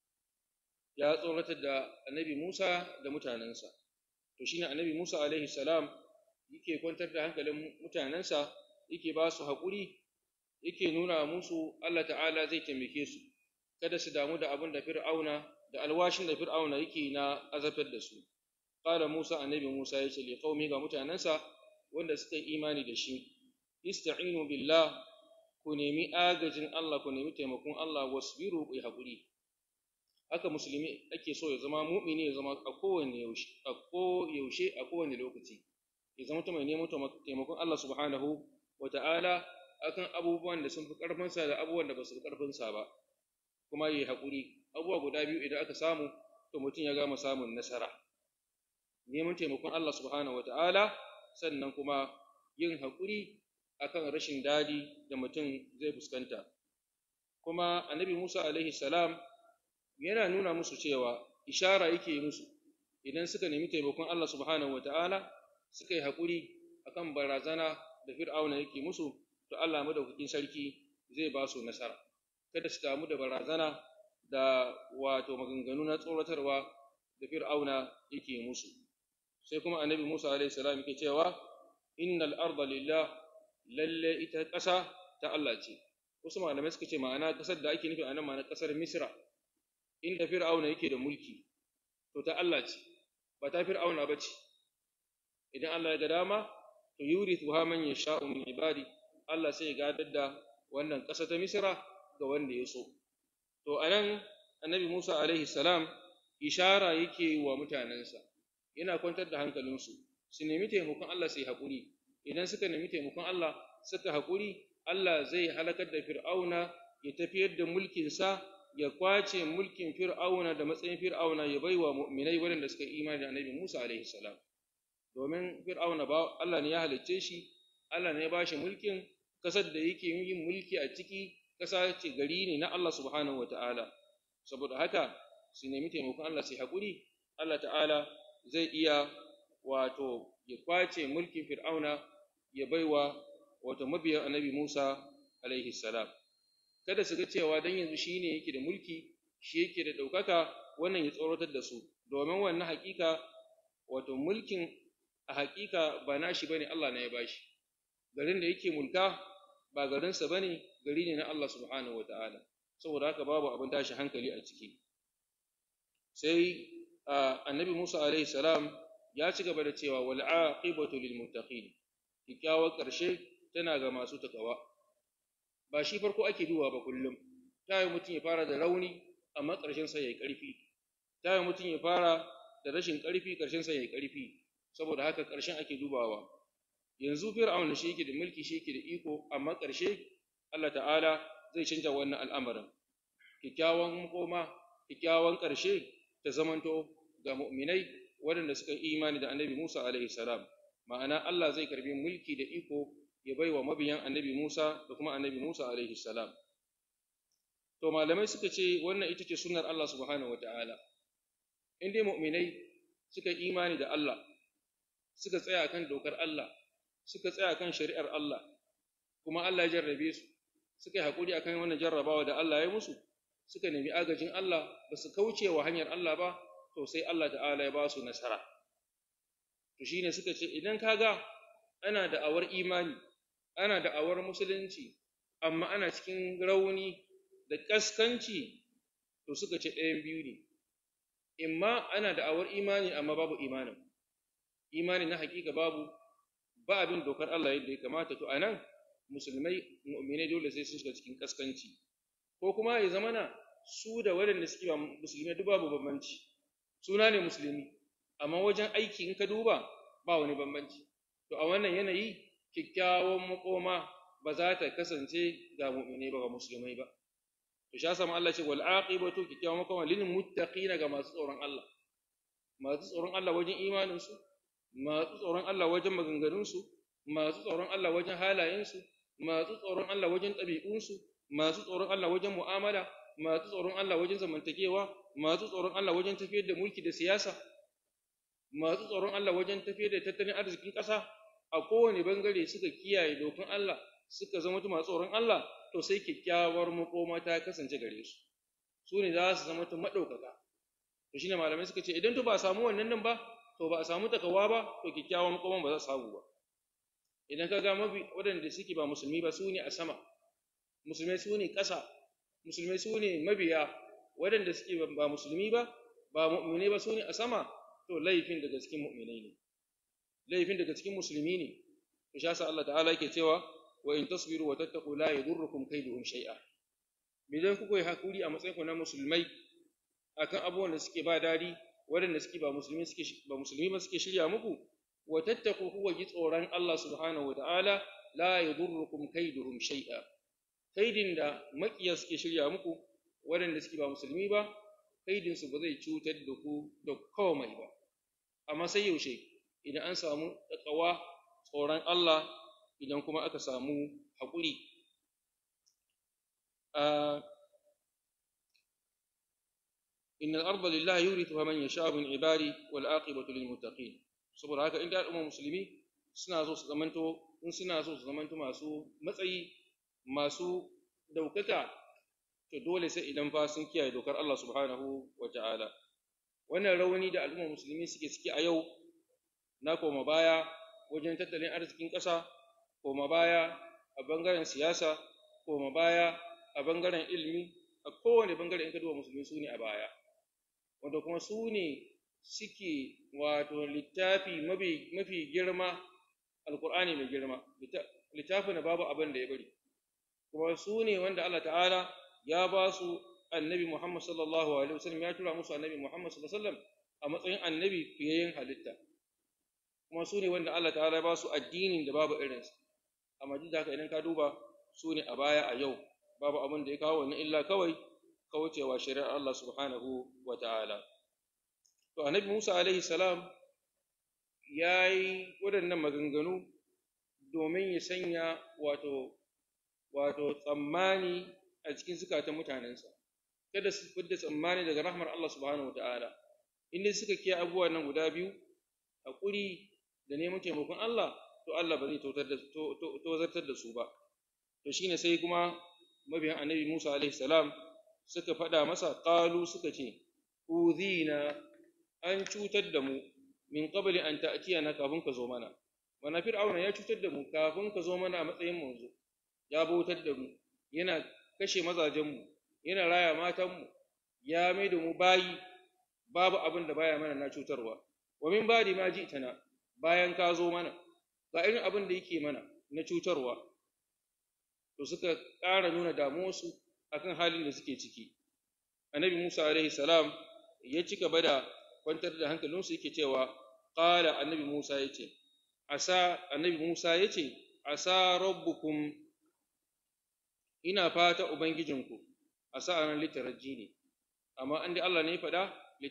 ya tsoratar da annabi Musa da mutanensa. To shine annabi Musa alaihi salam yake kwantar da hankalin mutanensa, yake ba su haƙuri, yake nuna musu Allah ta'ala zai taimake su, kada su damu da abin da Fir'auna da alwashin da Fir'auna yake na azabtar da su. Qala Musa annabi Musa yace li qaumi ga mutanensa wanda suka yi imani da shi, ista'inu billah ku nemi agajin Allah, ku nemi taimakon Allah, wasbiru ku yi haƙuri. Haka musulmi ake so ya zama mu'mini, ya zama a kowane yaushe a kowane lokaci ya zama mai neman taimakon Allah subhanahu wa ta'ala akan abubuwan da sun fi ƙarfinsa da abubuwan da ba su fi ƙarfinsa ba, kuma yi haƙuri. Abubuwa guda biyu idan aka samu to mutum ya gama samun nasara, neman taimakon Allah subhanahu wa ta'ala, sannan kuma yin haƙuri akan rashin dadi da mutum zai fuskanta. Kuma annabi Musa alaihi salam yana nuna musu cewa ishara yake yi musu idan suka nemi taimakon Allah subhanahu wa ta'ala suka yi haƙuri akan barazana da Fir'auna yake musu, to Allah madaukakin sarki zai ba su nasara. Kada su damu da barazana da wato maganganu na tsoratarwa da Fir'auna yake musu. Sai kuma annabi Musa alaihi salam yake cewa innal arda lillah, lalle ita ƙasa ta Allah ce. Wasu malamai suka ce ma'ana ƙasar da ake nufi a nan ma'ana ƙasar Misra inda Fir'auna yake da mulki, to ta Allah ce ba ta Fir'auna ba ce. Idan Allah ya ga dama to yurithuha man yasha'u min ibadi, Allah sai ya gadar da wannan ƙasa ta Misra ga wanda ya so. To anan annabi Musa alaihi salam ishara yake wa mutanensa, yana kwantar da hankalinsu su nemi taimakon Allah sai haƙuri. Idan suka nemi taimakon Allah suka haƙuri, Allah zai halakar da Fir'auna, ya tafiyar da mulkinsa, ya kwace mulkin Fir'auna da matsayin Fir'auna, ya baiwa mu'minai waɗanda suka imani da annabi Musa alaihi salam. Domin Fir'auna ba Allah ne ya halicce shi, Allah ne ya bashi mulkin, kasar da yake yin mulki a ciki kasa ce gari ne na Allah subhanahu wataala. Saboda haka su nemi taimakon Allah sai haƙuri, Allah ta'ala zai iya wato ya kwace mulkin Fir'auna ya baiwa wato mabiyan annabi Musa alaihi salam. Kada su ga cewa dan yanzu shi ne yake da mulki, shi yake da ɗaukaka, wannan ya tsoratar da su, domin wannan haƙiƙa wato mulkin a haƙiƙa ba nashi bane, Allah ne ya bashi. Garin da yake mulka ba garinsa bane, gari ne na Allah subhanahu wataala. Saboda haka babu abin tashi hankali a ciki. sai annabi Musa alaihi salam ya ci gaba da cewa wal aqibatu lil muttaqin, kikkiawar ƙarshe tana ga masu takawa. Ba shi farko ake duba ba kullum, ta yi mutum ya fara da rauni amma ƙarshen sa yayi ƙarfi, ta yi mutum ya fara da rashin ƙarfi ƙarshen sa yayi ƙarfi, saboda haka ƙarshen ake dubawa. Yanzu Fir'aun shi yake da mulki, shi yake da iko, amma ƙarshe Allah ta'ala zai canja wannan al'amarin. Kikkiawan makoma, kikkiawan ƙarshe ta zamanto ga mu'minai waɗanda suka yi imani da annabi Musa alaihi salam. Ma'ana Allah zai karbi mulki da iko ya bai wa mabiyan annabi Musa da kuma annabi Musa alaihi salam. To malamai suka ce wannan ita ce sunnar Allah subhanahu wata'ala. In dai mu'minai suka yi imani da Allah, suka tsaya kan dokar Allah, suka tsaya kan shari'ar Allah, kuma Allah ya jarrabe su, suka yi haƙuri akan wannan jarrabawa da Allah ya musu, suka nemi agajin Allah, ba su kauce wa hanyar Allah ba, to sai Allah ta'ala ya ba su nasara. To shine suka ce idan kaga ana da'awar imani, ana da'awar musulunci, amma ana cikin rauni da kaskanci, to suka ce ɗayan biyu ne. Imma ana da'awar imani amma babu imanin, imani na hakika babu, ba abin dokar Allah yadda ya kamata, to anan musulmai mu'minai dole sai sun shiga cikin kaskanci. Ko kuma ya zamana su da waɗanda suke ba musulmai duk babu bambanci, suna ne musulmi amma wajen aiki in ka duba ba wani bambanci. To a wannan yanayi kyakkyawan makoma ba za ta kasance ga mu'minai ba, ga musulmai ba. To sha sama Allah ce wal aqibatu, kyakkyawan makoma lil muttaqina, ga masu tsoron Allah, masu tsoron Allah wajen imaninsu, masu tsoron Allah wajen maganganunsu, masu tsoron Allah wajen halayensu, masu tsoron Allah wajen ɗabi'unsu, masu tsoron Allah wajen mu'amala, masu tsoron Allah wajen zamantakewa, masu tsoron Allah wajen tafiyar da mulki da siyasa, masu tsoron Allah wajen tafiyar da tattalin arzikin ƙasa. A kowane bangare suka kiyaye dokan Allah, suka zama masu tsoron Allah, to sai kyakkyawar makoma ta kasance gare su, su ne za su zama maɗaukaka. To shine malamai suka ce idan to ba a samu wannan nan ba, to ba a samu takawa ba, to kyakkyawan makoman ba za su samu ba. Idan ka ga waɗanda suke ba musulmi ba, su ne a sama, musulmai su ne ƙasa, musulmai su ne mabiya, waɗanda suke ba musulmi ba, ba mu'minai ba, su ne a sama, to laifin daga cikin mu'minai ne, laifin daga cikin musulmi ne. To sha sa Allah ta'ala yake cewa wa in tasbiru wa tattaqu la yadurrukum kaiduhum shay'a. Idan kuka yi hakuri a matsayin ku na musulmai akan abubuwan da suke ba dadi, waɗanda suke ba musulmi ba suke shirya muku, wa tattaqu, kuwa ji tsoron Allah subhanahu wa ta'ala, la yadurrukum kaiduhum shay'a. Kaidin da makiya suke shirya muku, waɗanda suke ba musulmi ba, kaidin su ba zai cutar da ku da komai ba. Amma sai yaushe? Idan an samu takawa, tsoron Allah, idan kuma aka samu haƙuri. Innal arda lillahi yurithuha man yasha'u min ibadi wal aqibatu lil muttaqin. Saboda haka in da al'umma musulmi suna so su zamanto masu matsayi, masu daukaka, to dole sai idan fa sun kiyaye dokar Allah subhanahu wa ta'ala. Wannan rauni da al'umma musulmi suke ciki a yau, na koma baya wajen tattalin arzikin ƙasa, koma baya a bangaren siyasa, koma baya a bangaren ilimi, a kowane bangare in ka duba musulmi su ne a baya, wanda kuma su ne suke wato littafi mafi girma, alkur'ani mai girma, littafin da babu abin da ya bari, kuma su ne wanda Allah ta'ala ya ba su annabi Muhammad sallallahu alaihi wasallam, ya tura musu annabi Muhammad sallallahu alaihi wasallam a matsayin annabi fiyayyen halitta, kuma su ne wanda Allah ta'ala ya ba su addinin da babu irinsa. Amma duk da haka idan ka duba su ne a baya a yau, babu abin da ya kawo wannan illa kawai kaucewa shari'ar Allah subhanahu wa ta'ala. To annabi Musa alaihi salam ya yi waɗannan maganganu domin ya sanya wato tsammani a cikin zukatan mutanensa, kada su fidda tsammani daga rahmar Allah subhanahu wa ta'ala. Inda suka kiyaye abubuwa nan guda biyu, haƙuri da neman taimakon Allah, to Allah ba zai tozartar da su ba. To shine sai kuma mabiyan annabi Musa alaihi salam suka faɗa masa, qalu, suka ce, udhina, an cutar da mu, min qabli an ta'tiyana, kafin ka zo mana. Wana fir'auna ya cutar da mu kafin ka zo mana a matsayin manzo, ya bautar da mu, yana kashe mazajenmu, yana raya matanmu, ya mai da mu bayi, babu abin da baya mana na cutarwa wa min ba'di ma ji'tana bayan ka zo mana ga irin abin da yake mana na cutarwa to suka ƙara nuna damuwarsu akan halin da suke ciki. Annabi Musa alaihi salam ya cika bada kwantar da hankalinsu yake cewa qala annabi Musa yace asa rabbukum ina fata ubangijinku asa anan litarajji ne amma an dai Allah ne ya faɗa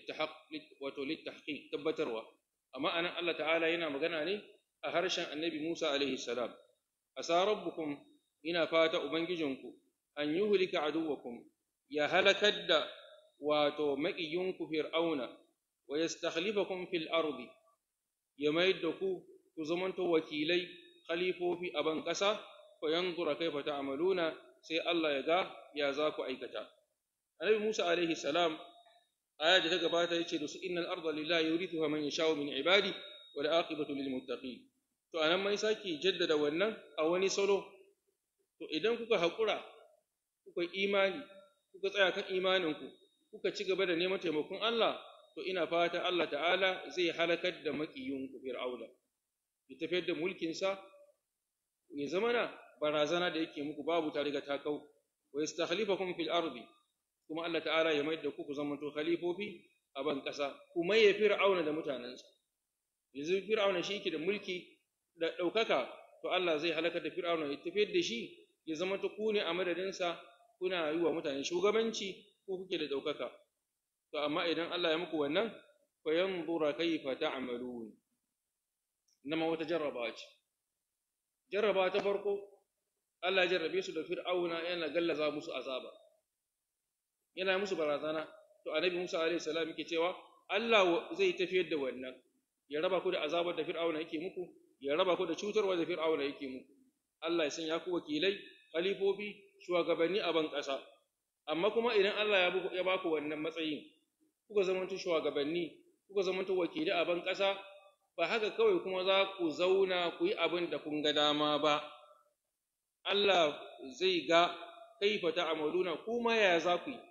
littahqiq tabbatarwa amma anan Allah ta'ala yana magana ne a harshen annabi Musa alaihi salam asa rabbukum ina fata ubangijinku an yuhlika aduwakum ya halakar da wato maƙiyinku fir'auna wa yastakhlifakum fil ardi ya mayar da ku zamanto wakilai khalifofi a ban ƙasa fa yanzura kaifa ta'maluna sai Allah ya ga ya za ku aikata. Annabi Musa alaihi salam aya da ta gabata yace da su innal arda lillahi yurithuha man yasha'u min ibadi wal aqibatu lil muttaqin. To anan mai saki jaddada wannan a wani salo. To idan kuka haƙura kuka imani kuka tsaya kan imaninku kuka ci gaba da neman taimakon Allah to ina fata Allah ta'ala zai halakar da maƙiyinku fir'auna ya tafiyar da mulkinsa ya zamana barazana da yake muku babu ta riga ta kau wa yastakhlifakum fil ardi kuma Allah ta'ala ya maida ku zamanto khalifofi a ban ƙasa kuma ya fir'auna da mutanensa yanzu fir'auna shi yake da mulki da ɗaukaka to Allah zai halakar da fir'auna ya tafiyar da shi ya zamanto ku ne a madadinsa kuna yi wa mutane shugabanci ko kuke da ɗaukaka to amma idan Allah ya muku wannan fa yanzura kayfa ta'malun nama wata jarraba ce jarraba ta farko Allah ya jarrabe su da fir'auna yana gallaza musu azaba yana musu barazana to annabi Musa alaihi salam yake cewa Allah zai tafiyar da wannan ya raba ku da azabar da fir'auna yake muku ya raba ku da cutarwa da fir'auna yake muku Allah ya sanya ku wakilai khalifofi shugabanni a ban ƙasa amma kuma idan Allah ya ba ku wannan matsayin kuka zamanto shugabanni kuka zamanto wakilai a ban ƙasa ba haka kawai kuma za ku zauna ku yi abin da kun ga dama ba Allah zai ga kaifa ta'maluna kuma ya za ku yi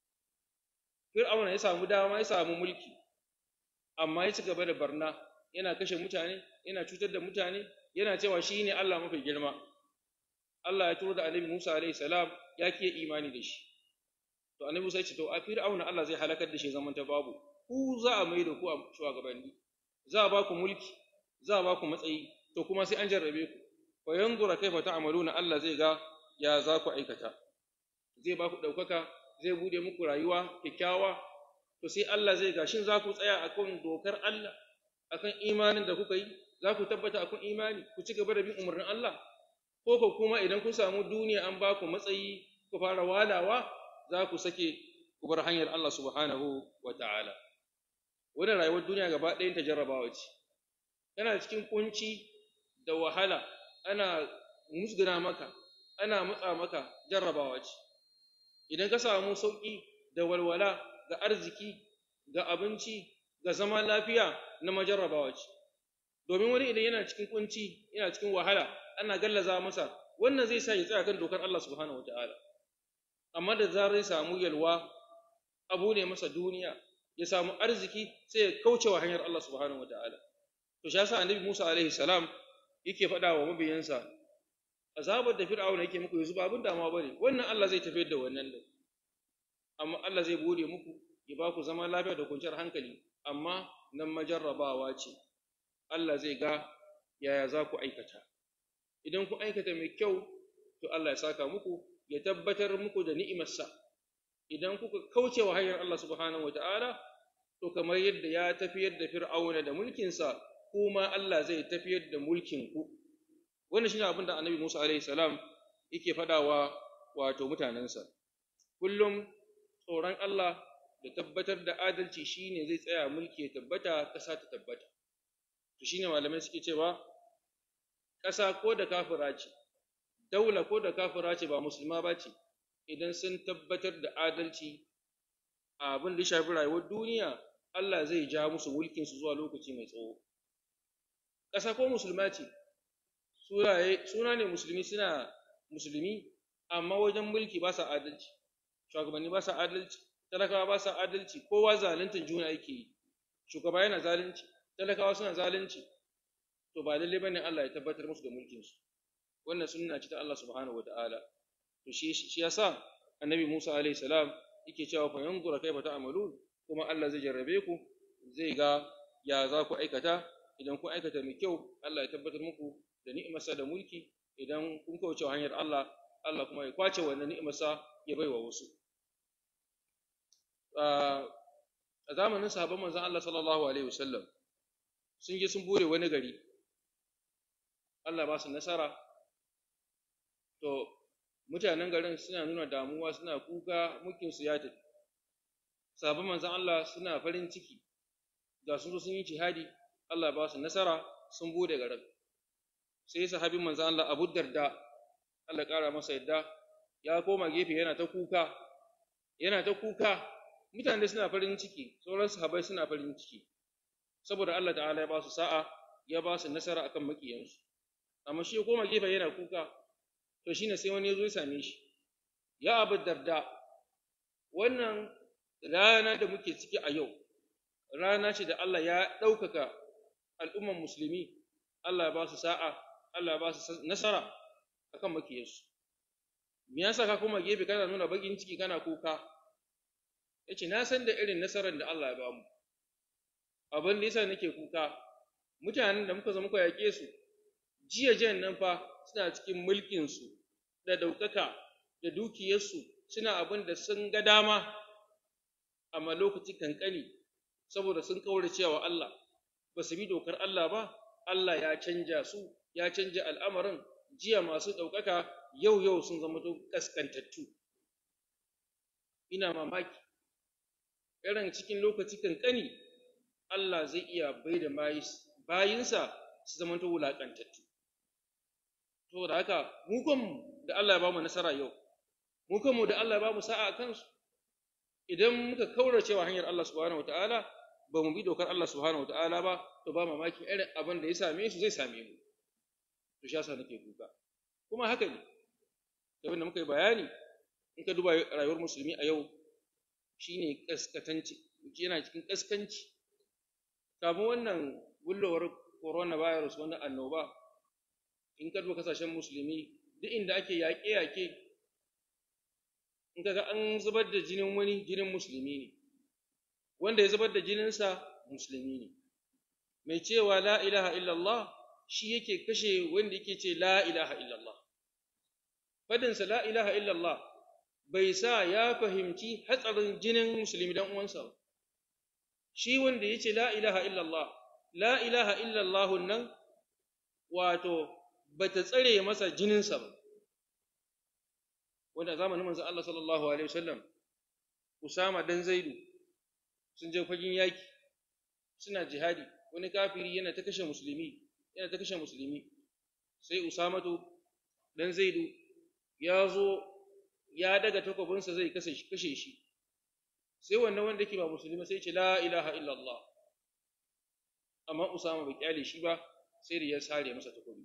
Fir'auna ya samu dama ya samu mulki amma ya ci gaba da barna yana kashe mutane yana cutar da mutane yana cewa shine Allah mafi girma Allah ya turo da Annabi Musa alaihi salam ya kiyaye imani da shi to Annabi Musa ya ce to a Fir'auna Allah zai halakar da shi zaman ta babu ku za a mai da ku a shugabanni za a ba ku mulki za a ba ku matsayi to kuma sai an jarrabe ku fa yanzura kaifa ta'maluna Allah zai ga ya za ku aikata zai ba ku daukaka zai bude muku rayuwa kikkiawa to sai Allah zai ga shin za ku tsaya akan dokar Allah akan imanin da kuka yi za ku tabbata akan imani ku ci gaba da bin umarnin Allah ko kuma idan kun samu duniya an ba ku matsayi ku fara walawa za ku sake ku bar hanyar Allah subhanahu wata'ala wannan rayuwar duniya gaba ɗayan ta jarrabawa ce tana cikin kunci da wahala ana musguna maka ana matsa maka jarrabawa ce idan ka samu sauki da walwala ga arziki ga abinci ga zaman lafiya na majarrabawa ce domin wani idan yana cikin kunci yana cikin wahala ana gallaza masa wannan zai sa ya tsaya kan dokar Allah subhanahu wataala amma da zarar ya samu yalwa abu ne masa duniya ya samu arziki sai ya kauce wa hanyar Allah subhanahu wataala to shi yasa annabi Musa alaihi salam yake faɗa wa mabiyansa azabar da fir'auna yake muku yanzu ba abin damuwa bane wannan Allah zai tafiyar da wannan da amma Allah zai bude muku ya ba ku zama lafiya da kwanciyar hankali amma nan majarrabawa ce Allah zai ga yaya za ku aikata idan ku aikata mai kyau to Allah ya saka muku ya tabbatar muku da ni'imarsa idan kuka kauce wa hanyar Allah subhanahu wataala to kamar yadda ya tafiyar da fir'auna da mulkinsa kuma Allah zai tafiyar da mulkin ku wannan shine abin da Annabi Musa alaihi salam yake fadawa wato mutanansa kullum tsoron Allah da tabbatar da adalci shine zai tsaya mulki ya tabbata kasa ta tabbata to shine malamai suke cewa kasa ko da kafira ce daula ko da kafira ce ba musulma ba ce idan sun tabbatar da adalci a abin da shafi rayuwar duniya Allah zai ja musu mulkin su zuwa lokaci mai tsawo kasa ko musulma ce suna ne musulmi suna musulmi amma wajen mulki ba sa adalci shugabanni ba sa adalci talakawa ba sa adalci, kowa zaluntar juna yake yi, shugaba yana zalunci, talakawa suna zalunci, to ba lalle bane Allah ya tabbatar musu da mulkin su. Wannan sunna ce ta Allah subhanahu wataala. To shi yasa annabi Musa alaihi salam yake cewa fa yanzura kaifa ta'malun, kuma Allah zai jarrabe ku, zai ga ya za ku aikata. Idan kun aikata mai kyau, Allah ya tabbatar muku da ni'imarsa da mulki. Idan kun kauce hanyar Allah, Allah kuma ya kwace wannan ni'imarsa ya baiwa wasu. A zamanin sahabban manzon Allah sallallahu alaihi wasallam sun je sun bude wani gari, Allah ba su nasara. To mutanen garin suna nuna damuwa, suna kuka, mulkin su ya tafi. Sahabban manzon Allah suna farin ciki, ga sun zo sun yi jihadi, Allah ba su nasara, sun bude garin. Sai sahabin manzon Allah Abu Darda, Allah ƙara masa yadda, ya koma gefe yana ta kuka. Mutane suna farin ciki, sauran sahabbai suna farin ciki, saboda Allah ta'ala ya ba su sa'a, ya ba su nasara akan makiyansu. Amma shi ya koma gefe yana kuka. To shine sai wani ya zo ya same shi, ya Abu Darda, wannan rana da muke ciki a yau rana ce da Allah ya ɗaukaka al'umman musulmi, Allah ya ba su sa'a, Allah ya ba su nasara akan makiyansu. Me yasa ka koma gefe kana nuna bakin ciki kana kuka? Yace na san da irin nasarar da Allah ya ba mu. Abin da yasa nake kuka, mutanen da muka zo muka yaƙe su, jiyan nan fa suna cikin mulkin su da daukaka da dukiyarsu, suna abin da sun ga dama, amma lokaci kankani saboda sun kaurace wa Allah, ba su bi dokar Allah ba, Allah ya canja su, ya canja al'amarin. Jiya masu daukaka, yau sun zama kaskantattu. Ina mamaki, irin cikin lokaci kankani Allah zai iya bai da bayinsa su zama wulaƙantattu. To da haka mu kanmu da Allah ya ba mu nasara yau, mu kanmu da Allah ya ba mu sa'a a kansu, idan muka kaurace wa hanyar Allah subhanahu wataala, ba mu bi dokar Allah subhanahu wataala ba, to ba mamaki irin abin da ya same su zai same mu. To shi yasa nake kuka. Kuma haka ne, abin da muka yi bayani, in ka duba rayuwar musulmi a yau, shine kaskatanci, yana cikin kaskanci. Kafin wannan bullowar coronavirus, wannan annoba, in ka duba kasashen musulmi, duk inda ake yaƙe-yaƙe, in ka ga an zubar da jinin wani, jinin musulmi ne, wanda ya zubar da jininsa musulmi ne. Mai cewa la ilaha illallah shi yake kashe wanda yake ce la ilaha illallah. Fadinsa la ilaha illallah bai sa ya fahimci hatsarin jinin musulmi dan uwansa ba. Shi wanda ya ce la ilaha illallah nan, wato bata tsare masa jininsa ba. Wanda zamanin manzon Allah sallallahu alaihi wasallam, Usama dan Zaidu sun je fagen yaki, suna jihadi, wani kafiri yana ta kashe musulmi, sai Usama dan Zaidu ya zo ya daga takobinsa zai kashe shi, sai wannan wanda yake ba musulmi sai ce la ilaha illallah, amma Usama bai kyale shi ba, sai da ya sare masa takobi.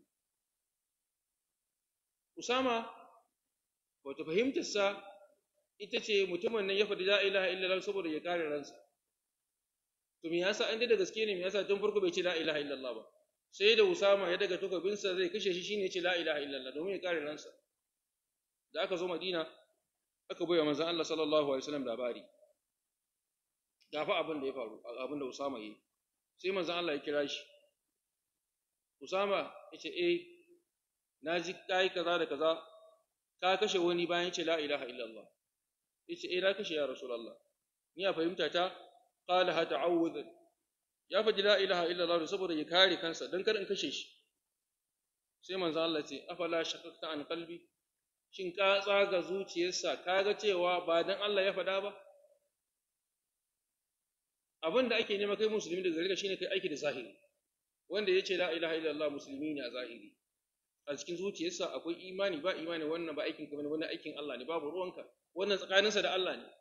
Usama wata fahimtarsa ita ce mutumin nan ya faɗi la ilaha illallah saboda ya kare ransa. To me yasa an da gaske ne, me yasa tun farko bai ce la ilaha illallah ba? Sai da Usama ya daga takobinsa zai kashe shi shine ya ce la ilaha illallah domin ya kare ransa. Da aka zo Madina, aka bayar manzon Allah sallallahu alaihi wasallam labari, ga fa abin da ya faru, abin da Usama yi. Sai manzon Allah ya kira shi. Usama ya ce na ji kai kaza da kaza, ka kashe wani bayan ce la ilaha illallah. Ya ce na kashe ya Rasulullah. Ni a fahimta ta, qala ha ta'awudh, ya faɗi la ilaha illallah saboda ya kare kansa dan kar in kashe shi. Sai manzon Allah ya ce afala shaqaqta an qalbi, shin ka tsaga zuciyarsa, ka ga cewa ba dan Allah ya faɗa ba? Abin da ake nema kai musulmi daga gare ka shine kai aiki da zahiri. Wanda ya ce la ilaha illallah musulmi ne a zahiri, a cikin zuciyarsa akwai imani, ba imani wannan ba aikin ka bane, wannan aikin Allah ne, babu ruwanka, wannan tsakaninsa da Allah ne.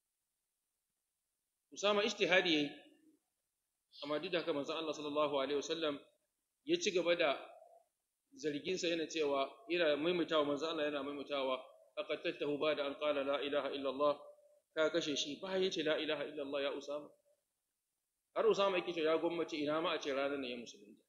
Usama ijtihadi yayi, amma duk da haka manzon Allah sallallahu alaihi wasallam ya ci gaba da zarginsa, yana cewa, yana maimaitawa, manzon Allah yana maimaitawa, aqataltahu ba'da an qala la ilaha illallah, ka kashe shi bayan ya ce la ilaha illallah ya Usama. Har Usama yake ce ya gwammace ina ma a ce ranar ne ya musulunta.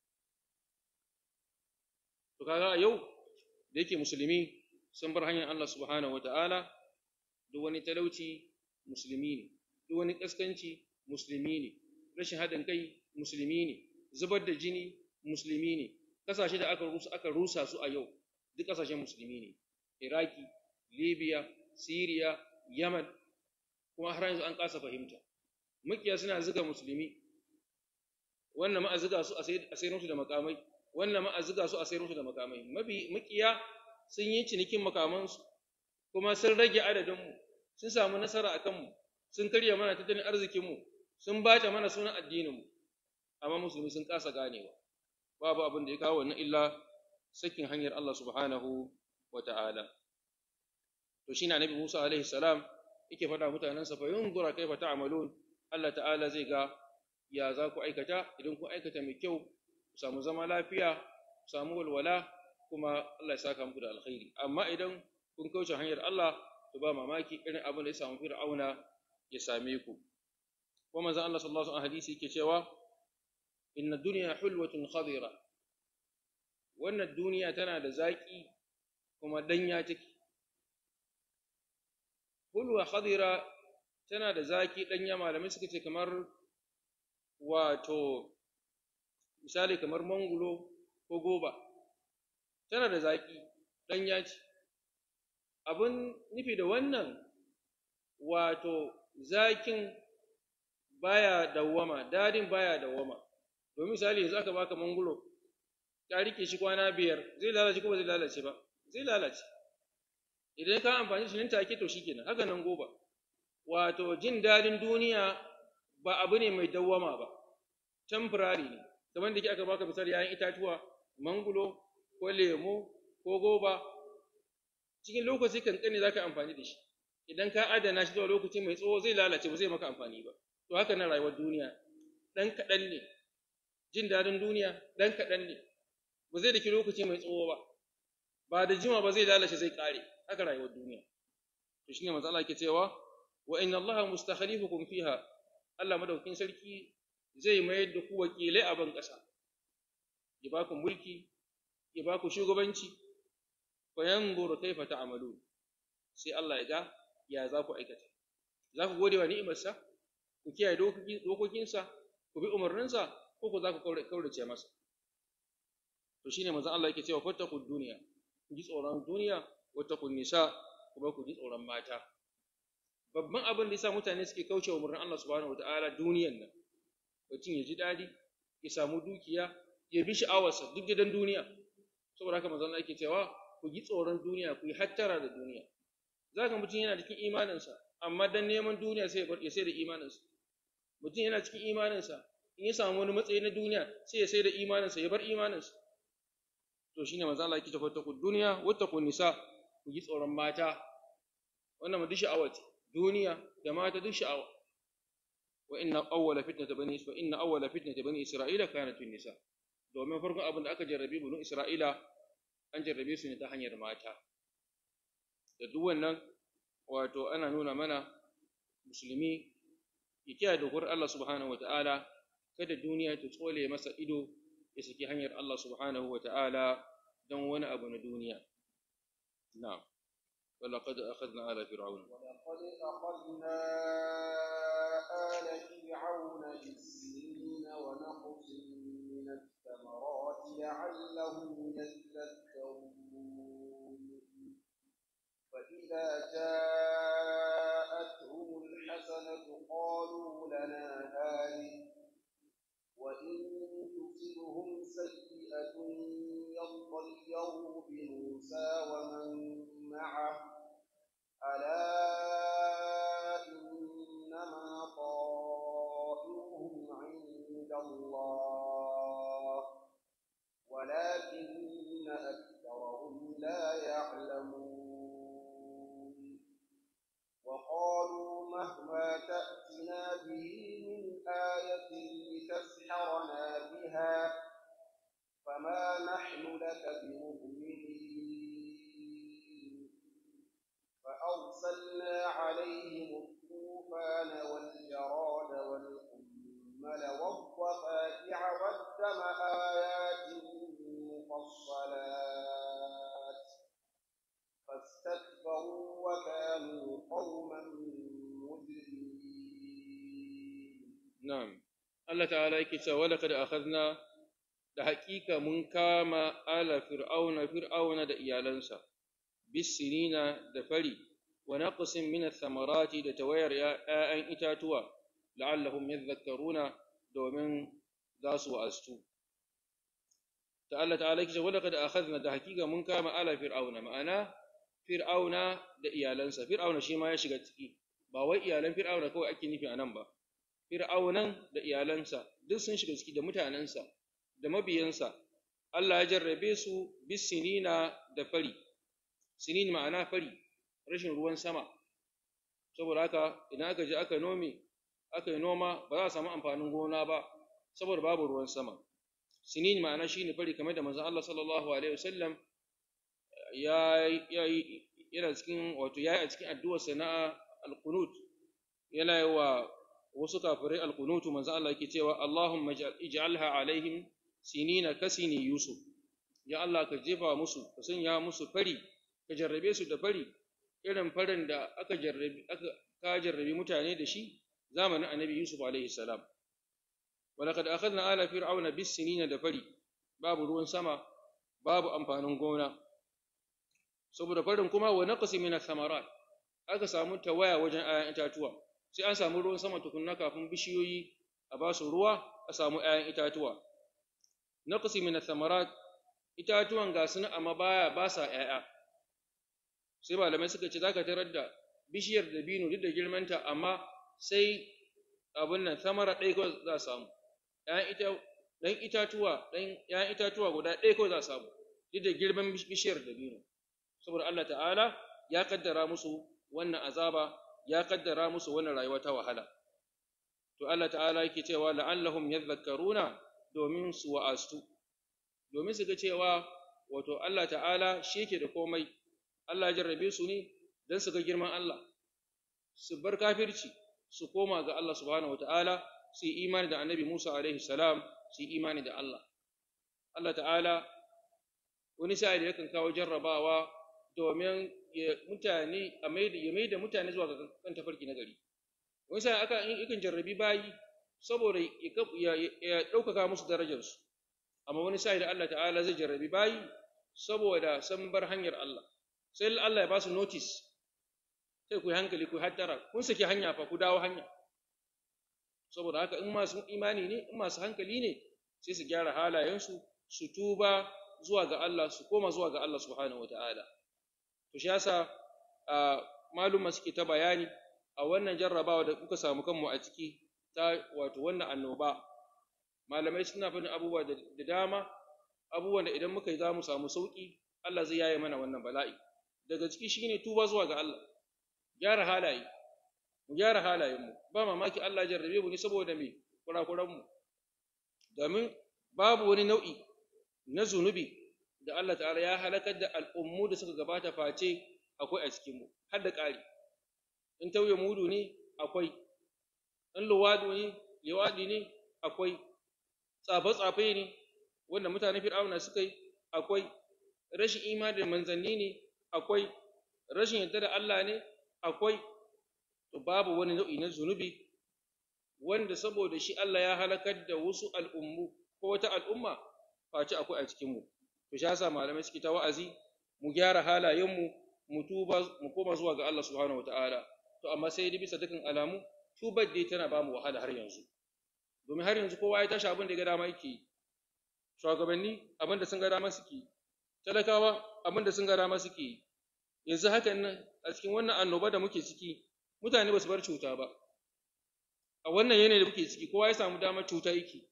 To kaga yau da yake musulmi sun bar hanyar Allah subhanahu wataala, duk wani talauci musulmi ne, duk wani kaskanci musulmi ne, rashin haɗin kai musulmi ne, zubar da jini musulmi ne. Kasashe da aka rusa su a yau duk kasashen musulmi ne, Iraki, Libya, Syria, Yaman, kuma har yanzu an kasa fahimta. Makiya suna zuga musulmi, wannan ma a zuga su a sayar musu da makamai, wannan ma a zuga su a sayar musu da makamai. Makiya sun yi cinikin makamansu, kuma sun rage adadinmu, sun samu nasara a kanmu, sun karya mana tattalin arzikinmu, sun bace mana sunan addininmu, amma musulmi sun kasa ganewa. Babu abin da ya kawo wannan illa sakin hanyar Allah subhanahu wa ta'ala. To shi na Nabi Musa alaihi salam yake faɗa mutanensa fa yunzura kaifa ta'malun, Allah ta'ala zai ga ya za ku aikata. Idan ku aikata mai kyau ku samu zama lafiya, ku samu walwala, kuma Allah ya saka muku da alkhairi. Amma idan kun kauce hanyar Allah to ba mamaki irin abin da ya samu Fir'auna ya same ku. Kuma manzon Allah sallallahu alaihi wasallam hadisi yake cewa inna dunya hulwatun khadira, wannan duniya tana da zaki kuma danya take. Hulwa khadira tana da zaki danya, malamai suka ce kamar wato misali kamar mangulo ko goba, tana da zaki danya ce. Abin nufi da wannan wato zakin baya dawwama, dadin baya dawwama. Domin misali yanzu aka baka mangulo ka rike shi kwana 5, zai lalace ko ba zai lalace ba? Zai lalace. Idan ka amfani shi nan take to shikenan. Haka nan goba, wato jin dadin duniya ba abu ne mai dawwama ba, temporary ne. Kamar da ke aka baka misali yayin itatuwa, mangulo ko lemo ko goba, cikin lokaci kankani zaka amfani da shi. Idan ka adana shi zuwa lokaci mai tsawo zai lalace, ba zai maka amfani ba. To haka nan rayuwar duniya dan kaɗan ne, jin dadin duniya dan kaɗan ne, ba zai daki lokaci mai tsawo ba, ba da jima ba zai lalace, zai kare. Haka rayuwar duniya. To shine manzo Allah yake cewa wa inna Allaha mustakhlifukum fiha, Allah madaukin sarki zai mayar da ku wakilai a ban ƙasa, ya ba ku mulki, ya ba ku shugabanci, fa yanzuru kaifa ta'malun, sai Allah ya ga ya za ku aikata. Za ku gode wa ni'imarsa, ku kiyaye dokokinsa, ku bi umarninsa, ko ku za ku kaurace masa. To shine manzo Allah yake cewa fattaqud dunya, ku ji tsoron duniya, wattaqun nisa, kuma ku ji tsoron mata. Babban abin da yasa mutane suke kaucewa umarnin Allah subhanahu wataala duniyan nan, mutum ya ji dadi, ya samu dukiya, ya bi sha'awarsa duk gidan duniya. Saboda haka manzo Allah yake cewa ku ji tsoron duniya, ku yi hattara da duniya. Zaka mutum yana cikin imaninsa, amma dan neman duniya sai ya sai da imaninsa. Mutum yana cikin imaninsa, in ya samu wani matsayi na duniya sai ya sai da imaninsa, ya bar imaninsa. To shine manzo Allah yake cewa fattaqud dunya wattaqun nisa, ku ji tsoron mata. Wannan mu dishi awati duniya da mata duk sha'awa. Wa inna awwala fitnati bani isra'ila kanat fin nisa, domin farkon abin da aka jarrabe banu isra'ila an jarrabe su ne ta hanyar mata. Da duk wannan wato ana nuna mana musulmi ya kiyaye dokar Allah subhanahu wataala, kada duniya ta tsole masa ido ya saki hanyar Allah subhanahu wataala don wani abu na duniya. Na'am. ولقد أخذنا آل فرعون آل فرعون بالسنين ونقص من الثمرات لعلهم يذكرون. فإذا جاءتهم الحسنة قالوا لنا هذه، وإن تصبهم سيئة يطيروا بموسى ومن معه، ألا إنما طائرهم عند الله ولكن أكثرهم لا يعلمون. وقالوا مهما تأتنا به من آية لتسحرنا بها فما نحن لك بمؤمنين. فأرسلنا عليهم Allah ta'ala yake cewa laqad akhadna da haƙiƙa mun kama ala fir'auna da iyalansa bisinina da fari wa naqsin min ath-thamarati da tawayar ya'an itatuwa la'allahum yadhakkaruna domin za su wa'astu ta Allah ta'ala yake cewa laqad akhadna da haƙiƙa mun kama ala fir'auna ma'ana fir'auna da iyalansa fir'auna shi ma ya shiga ciki ba wai iyalan fir'auna kawai ake nufi anan ba fir'aunan da iyalansa duk sun shiga ciki da mutanensa da mabiyansa Allah ya jarrabe su bisinina da fari sinin ma'ana fari rashin ruwan sama saboda haka idan aka je aka yi noma ba za a samu amfanin gona ba saboda babu ruwan sama sinin ma'ana shine fari kamar da manzon Allah sallallahu alaihi wasallam yana cikin wato yayi a cikin addu'ar sana'a al-qunut yana yi wa wasu kafirai al-qunut manzon Allah yake cewa Allahumma ij'alha alaihim sinina kasini yusuf ya Allah ka jefa musu ka sanya musu fari ka jarrabe su da fari irin farin da aka jarrabi mutane da shi zamanin annabi yusuf alaihi salam walaqad akhadna ala fir'auna bis-sinina da fari babu ruwan sama babu amfanin gona saboda farin kuma wa naqsi min ath-thamarat aka samu tawaya wajen ayan itatuwa sai an samu ruwan sama tukunna kafin bishiyoyi a ba su ruwa a samu ayan itatuwa naqsi min ath-thamarat itatuwan ga suna amma ba sa ƴaƴa sai malamai suka ce zaka tarar da bishiyar dabino duk da girmanta amma sai abun nan thamara ɗaya kawai za a samu ɗan itatuwa guda ɗaya kawai za a samu duk da girman bishiyar dabino saboda Allah ta'ala ya kaddara musu wannan azaba ya kaddara musu wannan rayuwa ta wahala to Allah ta'ala yake cewa la'allahum yadhakkaruna domin su wa'astu domin su ga cewa wato Allah ta'ala shi yake da komai Allah ya jarrabe su ne don su ga girman Allah su bar kafirci su koma ga Allah subhanahu wata'ala su yi imani da annabi Musa alaihi salam su yi imani da Allah Allah ta'ala wani sa'i da yakan kawo jarrabawa domin ya mai da mutane zuwa ga kan tafarki na gari wani sa'i yakan jarrabi bayi saboda ya ɗaukaka musu darajarsu amma wani sa'i da Allah ta'ala zai jarrabi bayi saboda sun bar hanyar Allah sai Allah ya ba su notice sai ku yi hankali ku hattara kun saki hanya fa ku dawo hanya saboda haka in masu imani ne in masu hankali ne sai su gyara halayensu su tuba zuwa ga Allah su koma zuwa ga Allah subhanahu wataala to shi yasa maluma suke ta bayani a wannan jarrabawa da kuka samu kanmu a ciki ta wato wannan annoba malamai suna faɗin abubuwa da dama abubuwan da idan muka yi za mu samu sauƙi Allah zai yaye mana wannan bala'i daga ciki shine tuba zuwa ga Allah gyara halaye mu gyara halayenmu ba mamaki Allah jarrabe mu ne saboda me kurakuranmu domin babu wani nau'i na zunubi da Allah ta'ala ya halakar da al'ummu da suka gabata face akwai a cikinmu har da ƙari in tauye mudu ne akwai in liwadi ne akwai tsafe-tsafe ne wanda mutane fir'auna suka yi akwai rashin imani da manzanni ne akwai rashin yarda da Allah ne akwai to babu wani nau'i na zunubi wanda saboda shi Allah ya halakar da wasu al'ummu ko wata al'umma face akwai a cikinmu to shi yasa malamai suke ta wa'azi mu gyara halayenmu mu tuba mu koma zuwa ga Allah subhanahu wataala to amma sai dai bisa dukkan alamu tubar dai tana ba mu wahala har yanzu domin har yanzu kowa ya tashi abin da ya ga dama yake yi shugabanni abin da sun ga dama suke yi talakawa abin da sun ga dama suke yi yanzu hakan nan a cikin wannan annoba da muke ciki mutane ba su bar cuta ba a wannan yanayi da muke ciki kowa ya samu damar cuta yake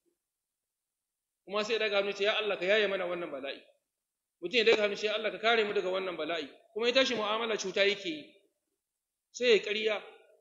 kuma sai daga hannu ce ya Allah ka yaye mana wannan bala'i mutum ya daga hannu ce ya Allah ka kare mu daga wannan bala'i kuma ya tashi mu'amala cuta yake yi sai ya ƙarya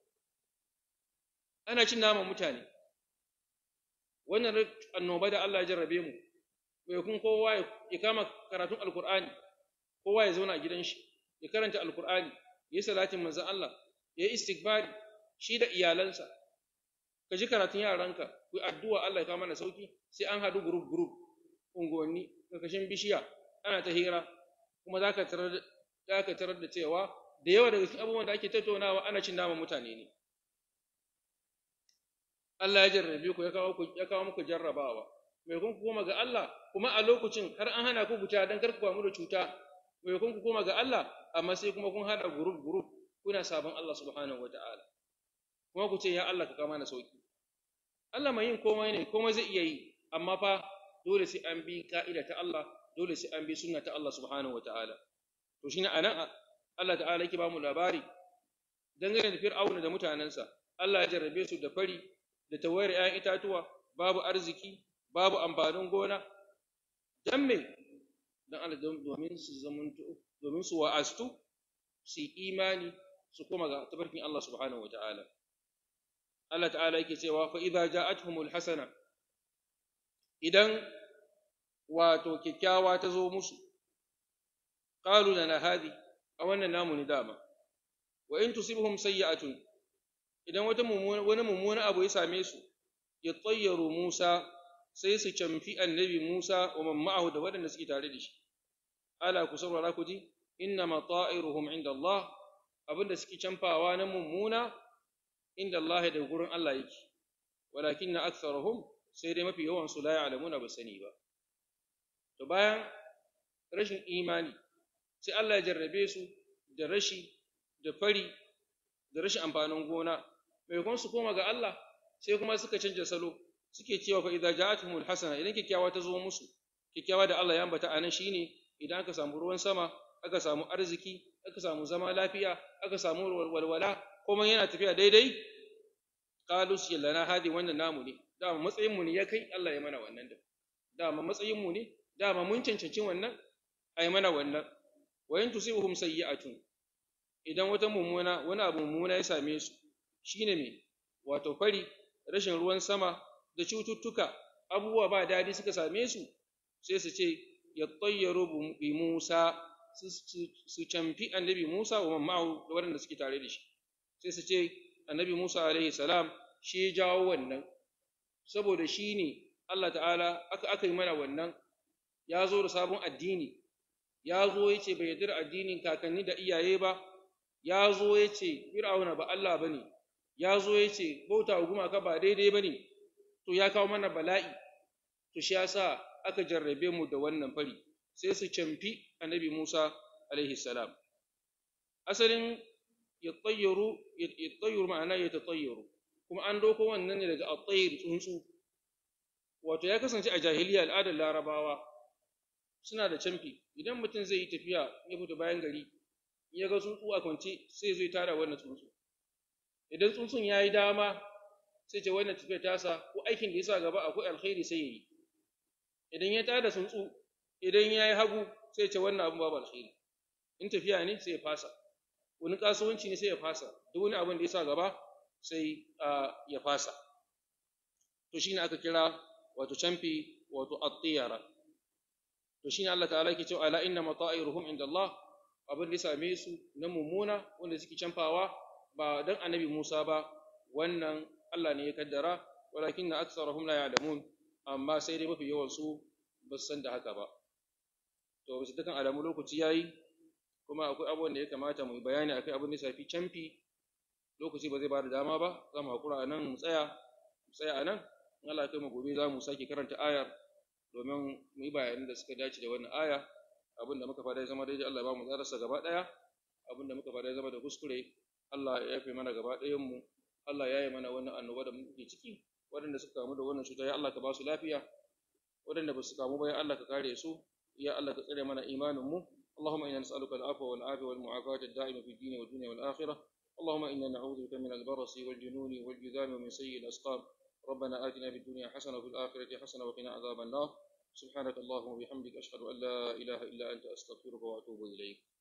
ana cin naman mutane wannan annoba da Allah ya jarrabe mu bai kun kowa ya kama karatun alkur'ani kowa ya zauna a gidan shi ya karanta alkur'ani ya yi salatin manzon Allah ya yi istighfari shi da iyalansa ka ji karatun yaranka ku yi addu'a Allah ya kawo mana sauki sai an haɗu group unguwanni karkashin bishiya ana ta hira kuma za ka tarar da cewa da yawa daga cikin abubuwan da ake tattaunawa ana cin naman mutane ne Allah ya jarrabe ku ya kawo muku jarrabawa mai kun ku koma ga Allah kuma a lokacin har an hana ku fita dan kar ku kamu da cuta mai kun ku koma ga Allah amma sai kuma kun hada group kuna sabon Allah subhanahu wataala kuma ku ce ya Allah ka kama na sauki Allah mai yin komai ne komai zai iya yi amma fa dole sai an bi ka'ida ta Allah dole sai an bi sunna ta Allah subhanahu wataala to shine anan Allah ta'ala yake ba mu labari dangane da Fir'auna da mutanensa Allah ya jarrabe su da fari da tawayar 'ya'yan itatuwa babu arziki babu amfanin gona dan me dan Allah domin su wa'astu su imani su koma ga tabarkin Allah subhanahu wataala Allah ta'ala yake cewa fa idza ja'atuhumul hasana idan wato kikkiawa ta zo musu qalu lana hadi a wannan namu ni dama wa in tusibhum sayyi'atun idan wani mummuna abu ya same su ya tsayyaru Musa sai su camfi annabi Musa wa man ma'ahu da waɗanda suke tare da shi ala ku saurara ku ji inna mata'iruhum inda Allah abinda suke camfawa na mummuna inda Allah da gurin Allah yake walakin na aktharuhum sai dai mafi yawan su la ya'lamuna ba sani ba to bayan rashin imani sai Allah ya jarrabe su da rashi da fari da rashin amfanin gona maimakon su koma ga Allah sai kuma suka canja salo suke cewa fa idza ja'atuhumul hasana idan kikkiawa ta zo musu kikkiawa da Allah ya ambata anan shine idan aka samu ruwan sama aka samu arziki aka samu zama lafiya aka samu walwala kuma yana tafiya daidai qalu lana hadi wannan namu ne dama matsayin mu ne ya kai Allah ya mana wannan dama matsayin mu ne dama mun cancanci wannan ai mana wannan wa in tusibuhum sayyi'atun idan wani abu mummuna ya same su shine me wato fari rashin ruwan sama da cututtuka abubuwa ba dadi suka same su sai su ce yattayyaru bi Musa su camfi annabi Musa wa man ma'ahu da waɗanda suke tare da shi sai su ce annabi Musa alaihi salam shi ya jawo wannan saboda shi ne Allah ta'ala aka yi mana wannan ya zo da sabon addini ya zo ya ce bai yarda da addinin kakanni da iyaye ba ya zo ya ce Fir'auna ba Allah ba ne ya zo ya ce bauta wa gumaka ba daidai ba ne to ya kawo mana bala'i to shi yasa aka jarrabe mu da wannan fari sai su camfi annabi Musa alaihi salam asalin yattayyaru ma'ana yatatayyaru kuma an doko wannan ne daga at-tayr tsuntsu wato ya kasance a jahiliya al'adar larabawa suna da camfi idan mutum zai yi tafiya ya fita bayan gari ya ga tsuntsu a kwance sai zai tara wannan tsuntsu idan tsuntsun ya yi dama sai ce wannan tafiyar tasa ko aikin da ya sa gaba akwai alkhairi sai ya yi idan ya tada tsuntsu idan ya yi hagu sai ce wannan abin babu alkhairi in tafiya ne sai ya fasa wani kasuwanci ne sai ya fasa duk wani abin da ya sa gaba sai ya fasa to shine aka kira wato camfi wato at-tiyara to shine Allah ta'ala yake cewa ala inna mata'iruhum inda Allah abin da ya same su na mummuna wanda suke camfawa ba dan annabi Musa ba wannan Allah ne ya kaddara walakinna aktsarahum la ya'lamun amma sai dai mafi yawan su ba su san da haka ba to bisa dukkan alamu lokaci yayi kuma akwai abubuwan da ya kamata mu yi bayani akai abin da ya shafi camfi lokaci ba zai ba da dama ba za mu hakura anan mu tsaya anan in Allah ya kai mu gobe za mu sake karanta ayar domin mu yi bayanan da suka dace da wannan aya abin da muka fada ya zama daidai Allah ya ba mu tsararsa gaba daya abin da muka fada ya zama da kuskure Allah ya yafe mana gaba ɗayan mu Allah ya yi mana wannan annoba da muke ciki waɗanda suka kamu da wannan cuta ya Allah ka ba su lafiya waɗanda ba su kamu ba ya Allah ka kare su ya Allah ka tsare mana imanin mu اللهم إنا نسألك العفو والعافية والمعافاة الدائمة في الدين والدنيا والآخرة اللهم إنا نعوذ بك من البرص والجنون والجذام ومن سيء الأسقام ربنا آتنا في الدنيا حسنة وفي الآخرة حسنة وقنا عذاب النار سبحانك اللهم وبحمدك أشهد أن لا إله إلا أنت أستغفرك وأتوب إليك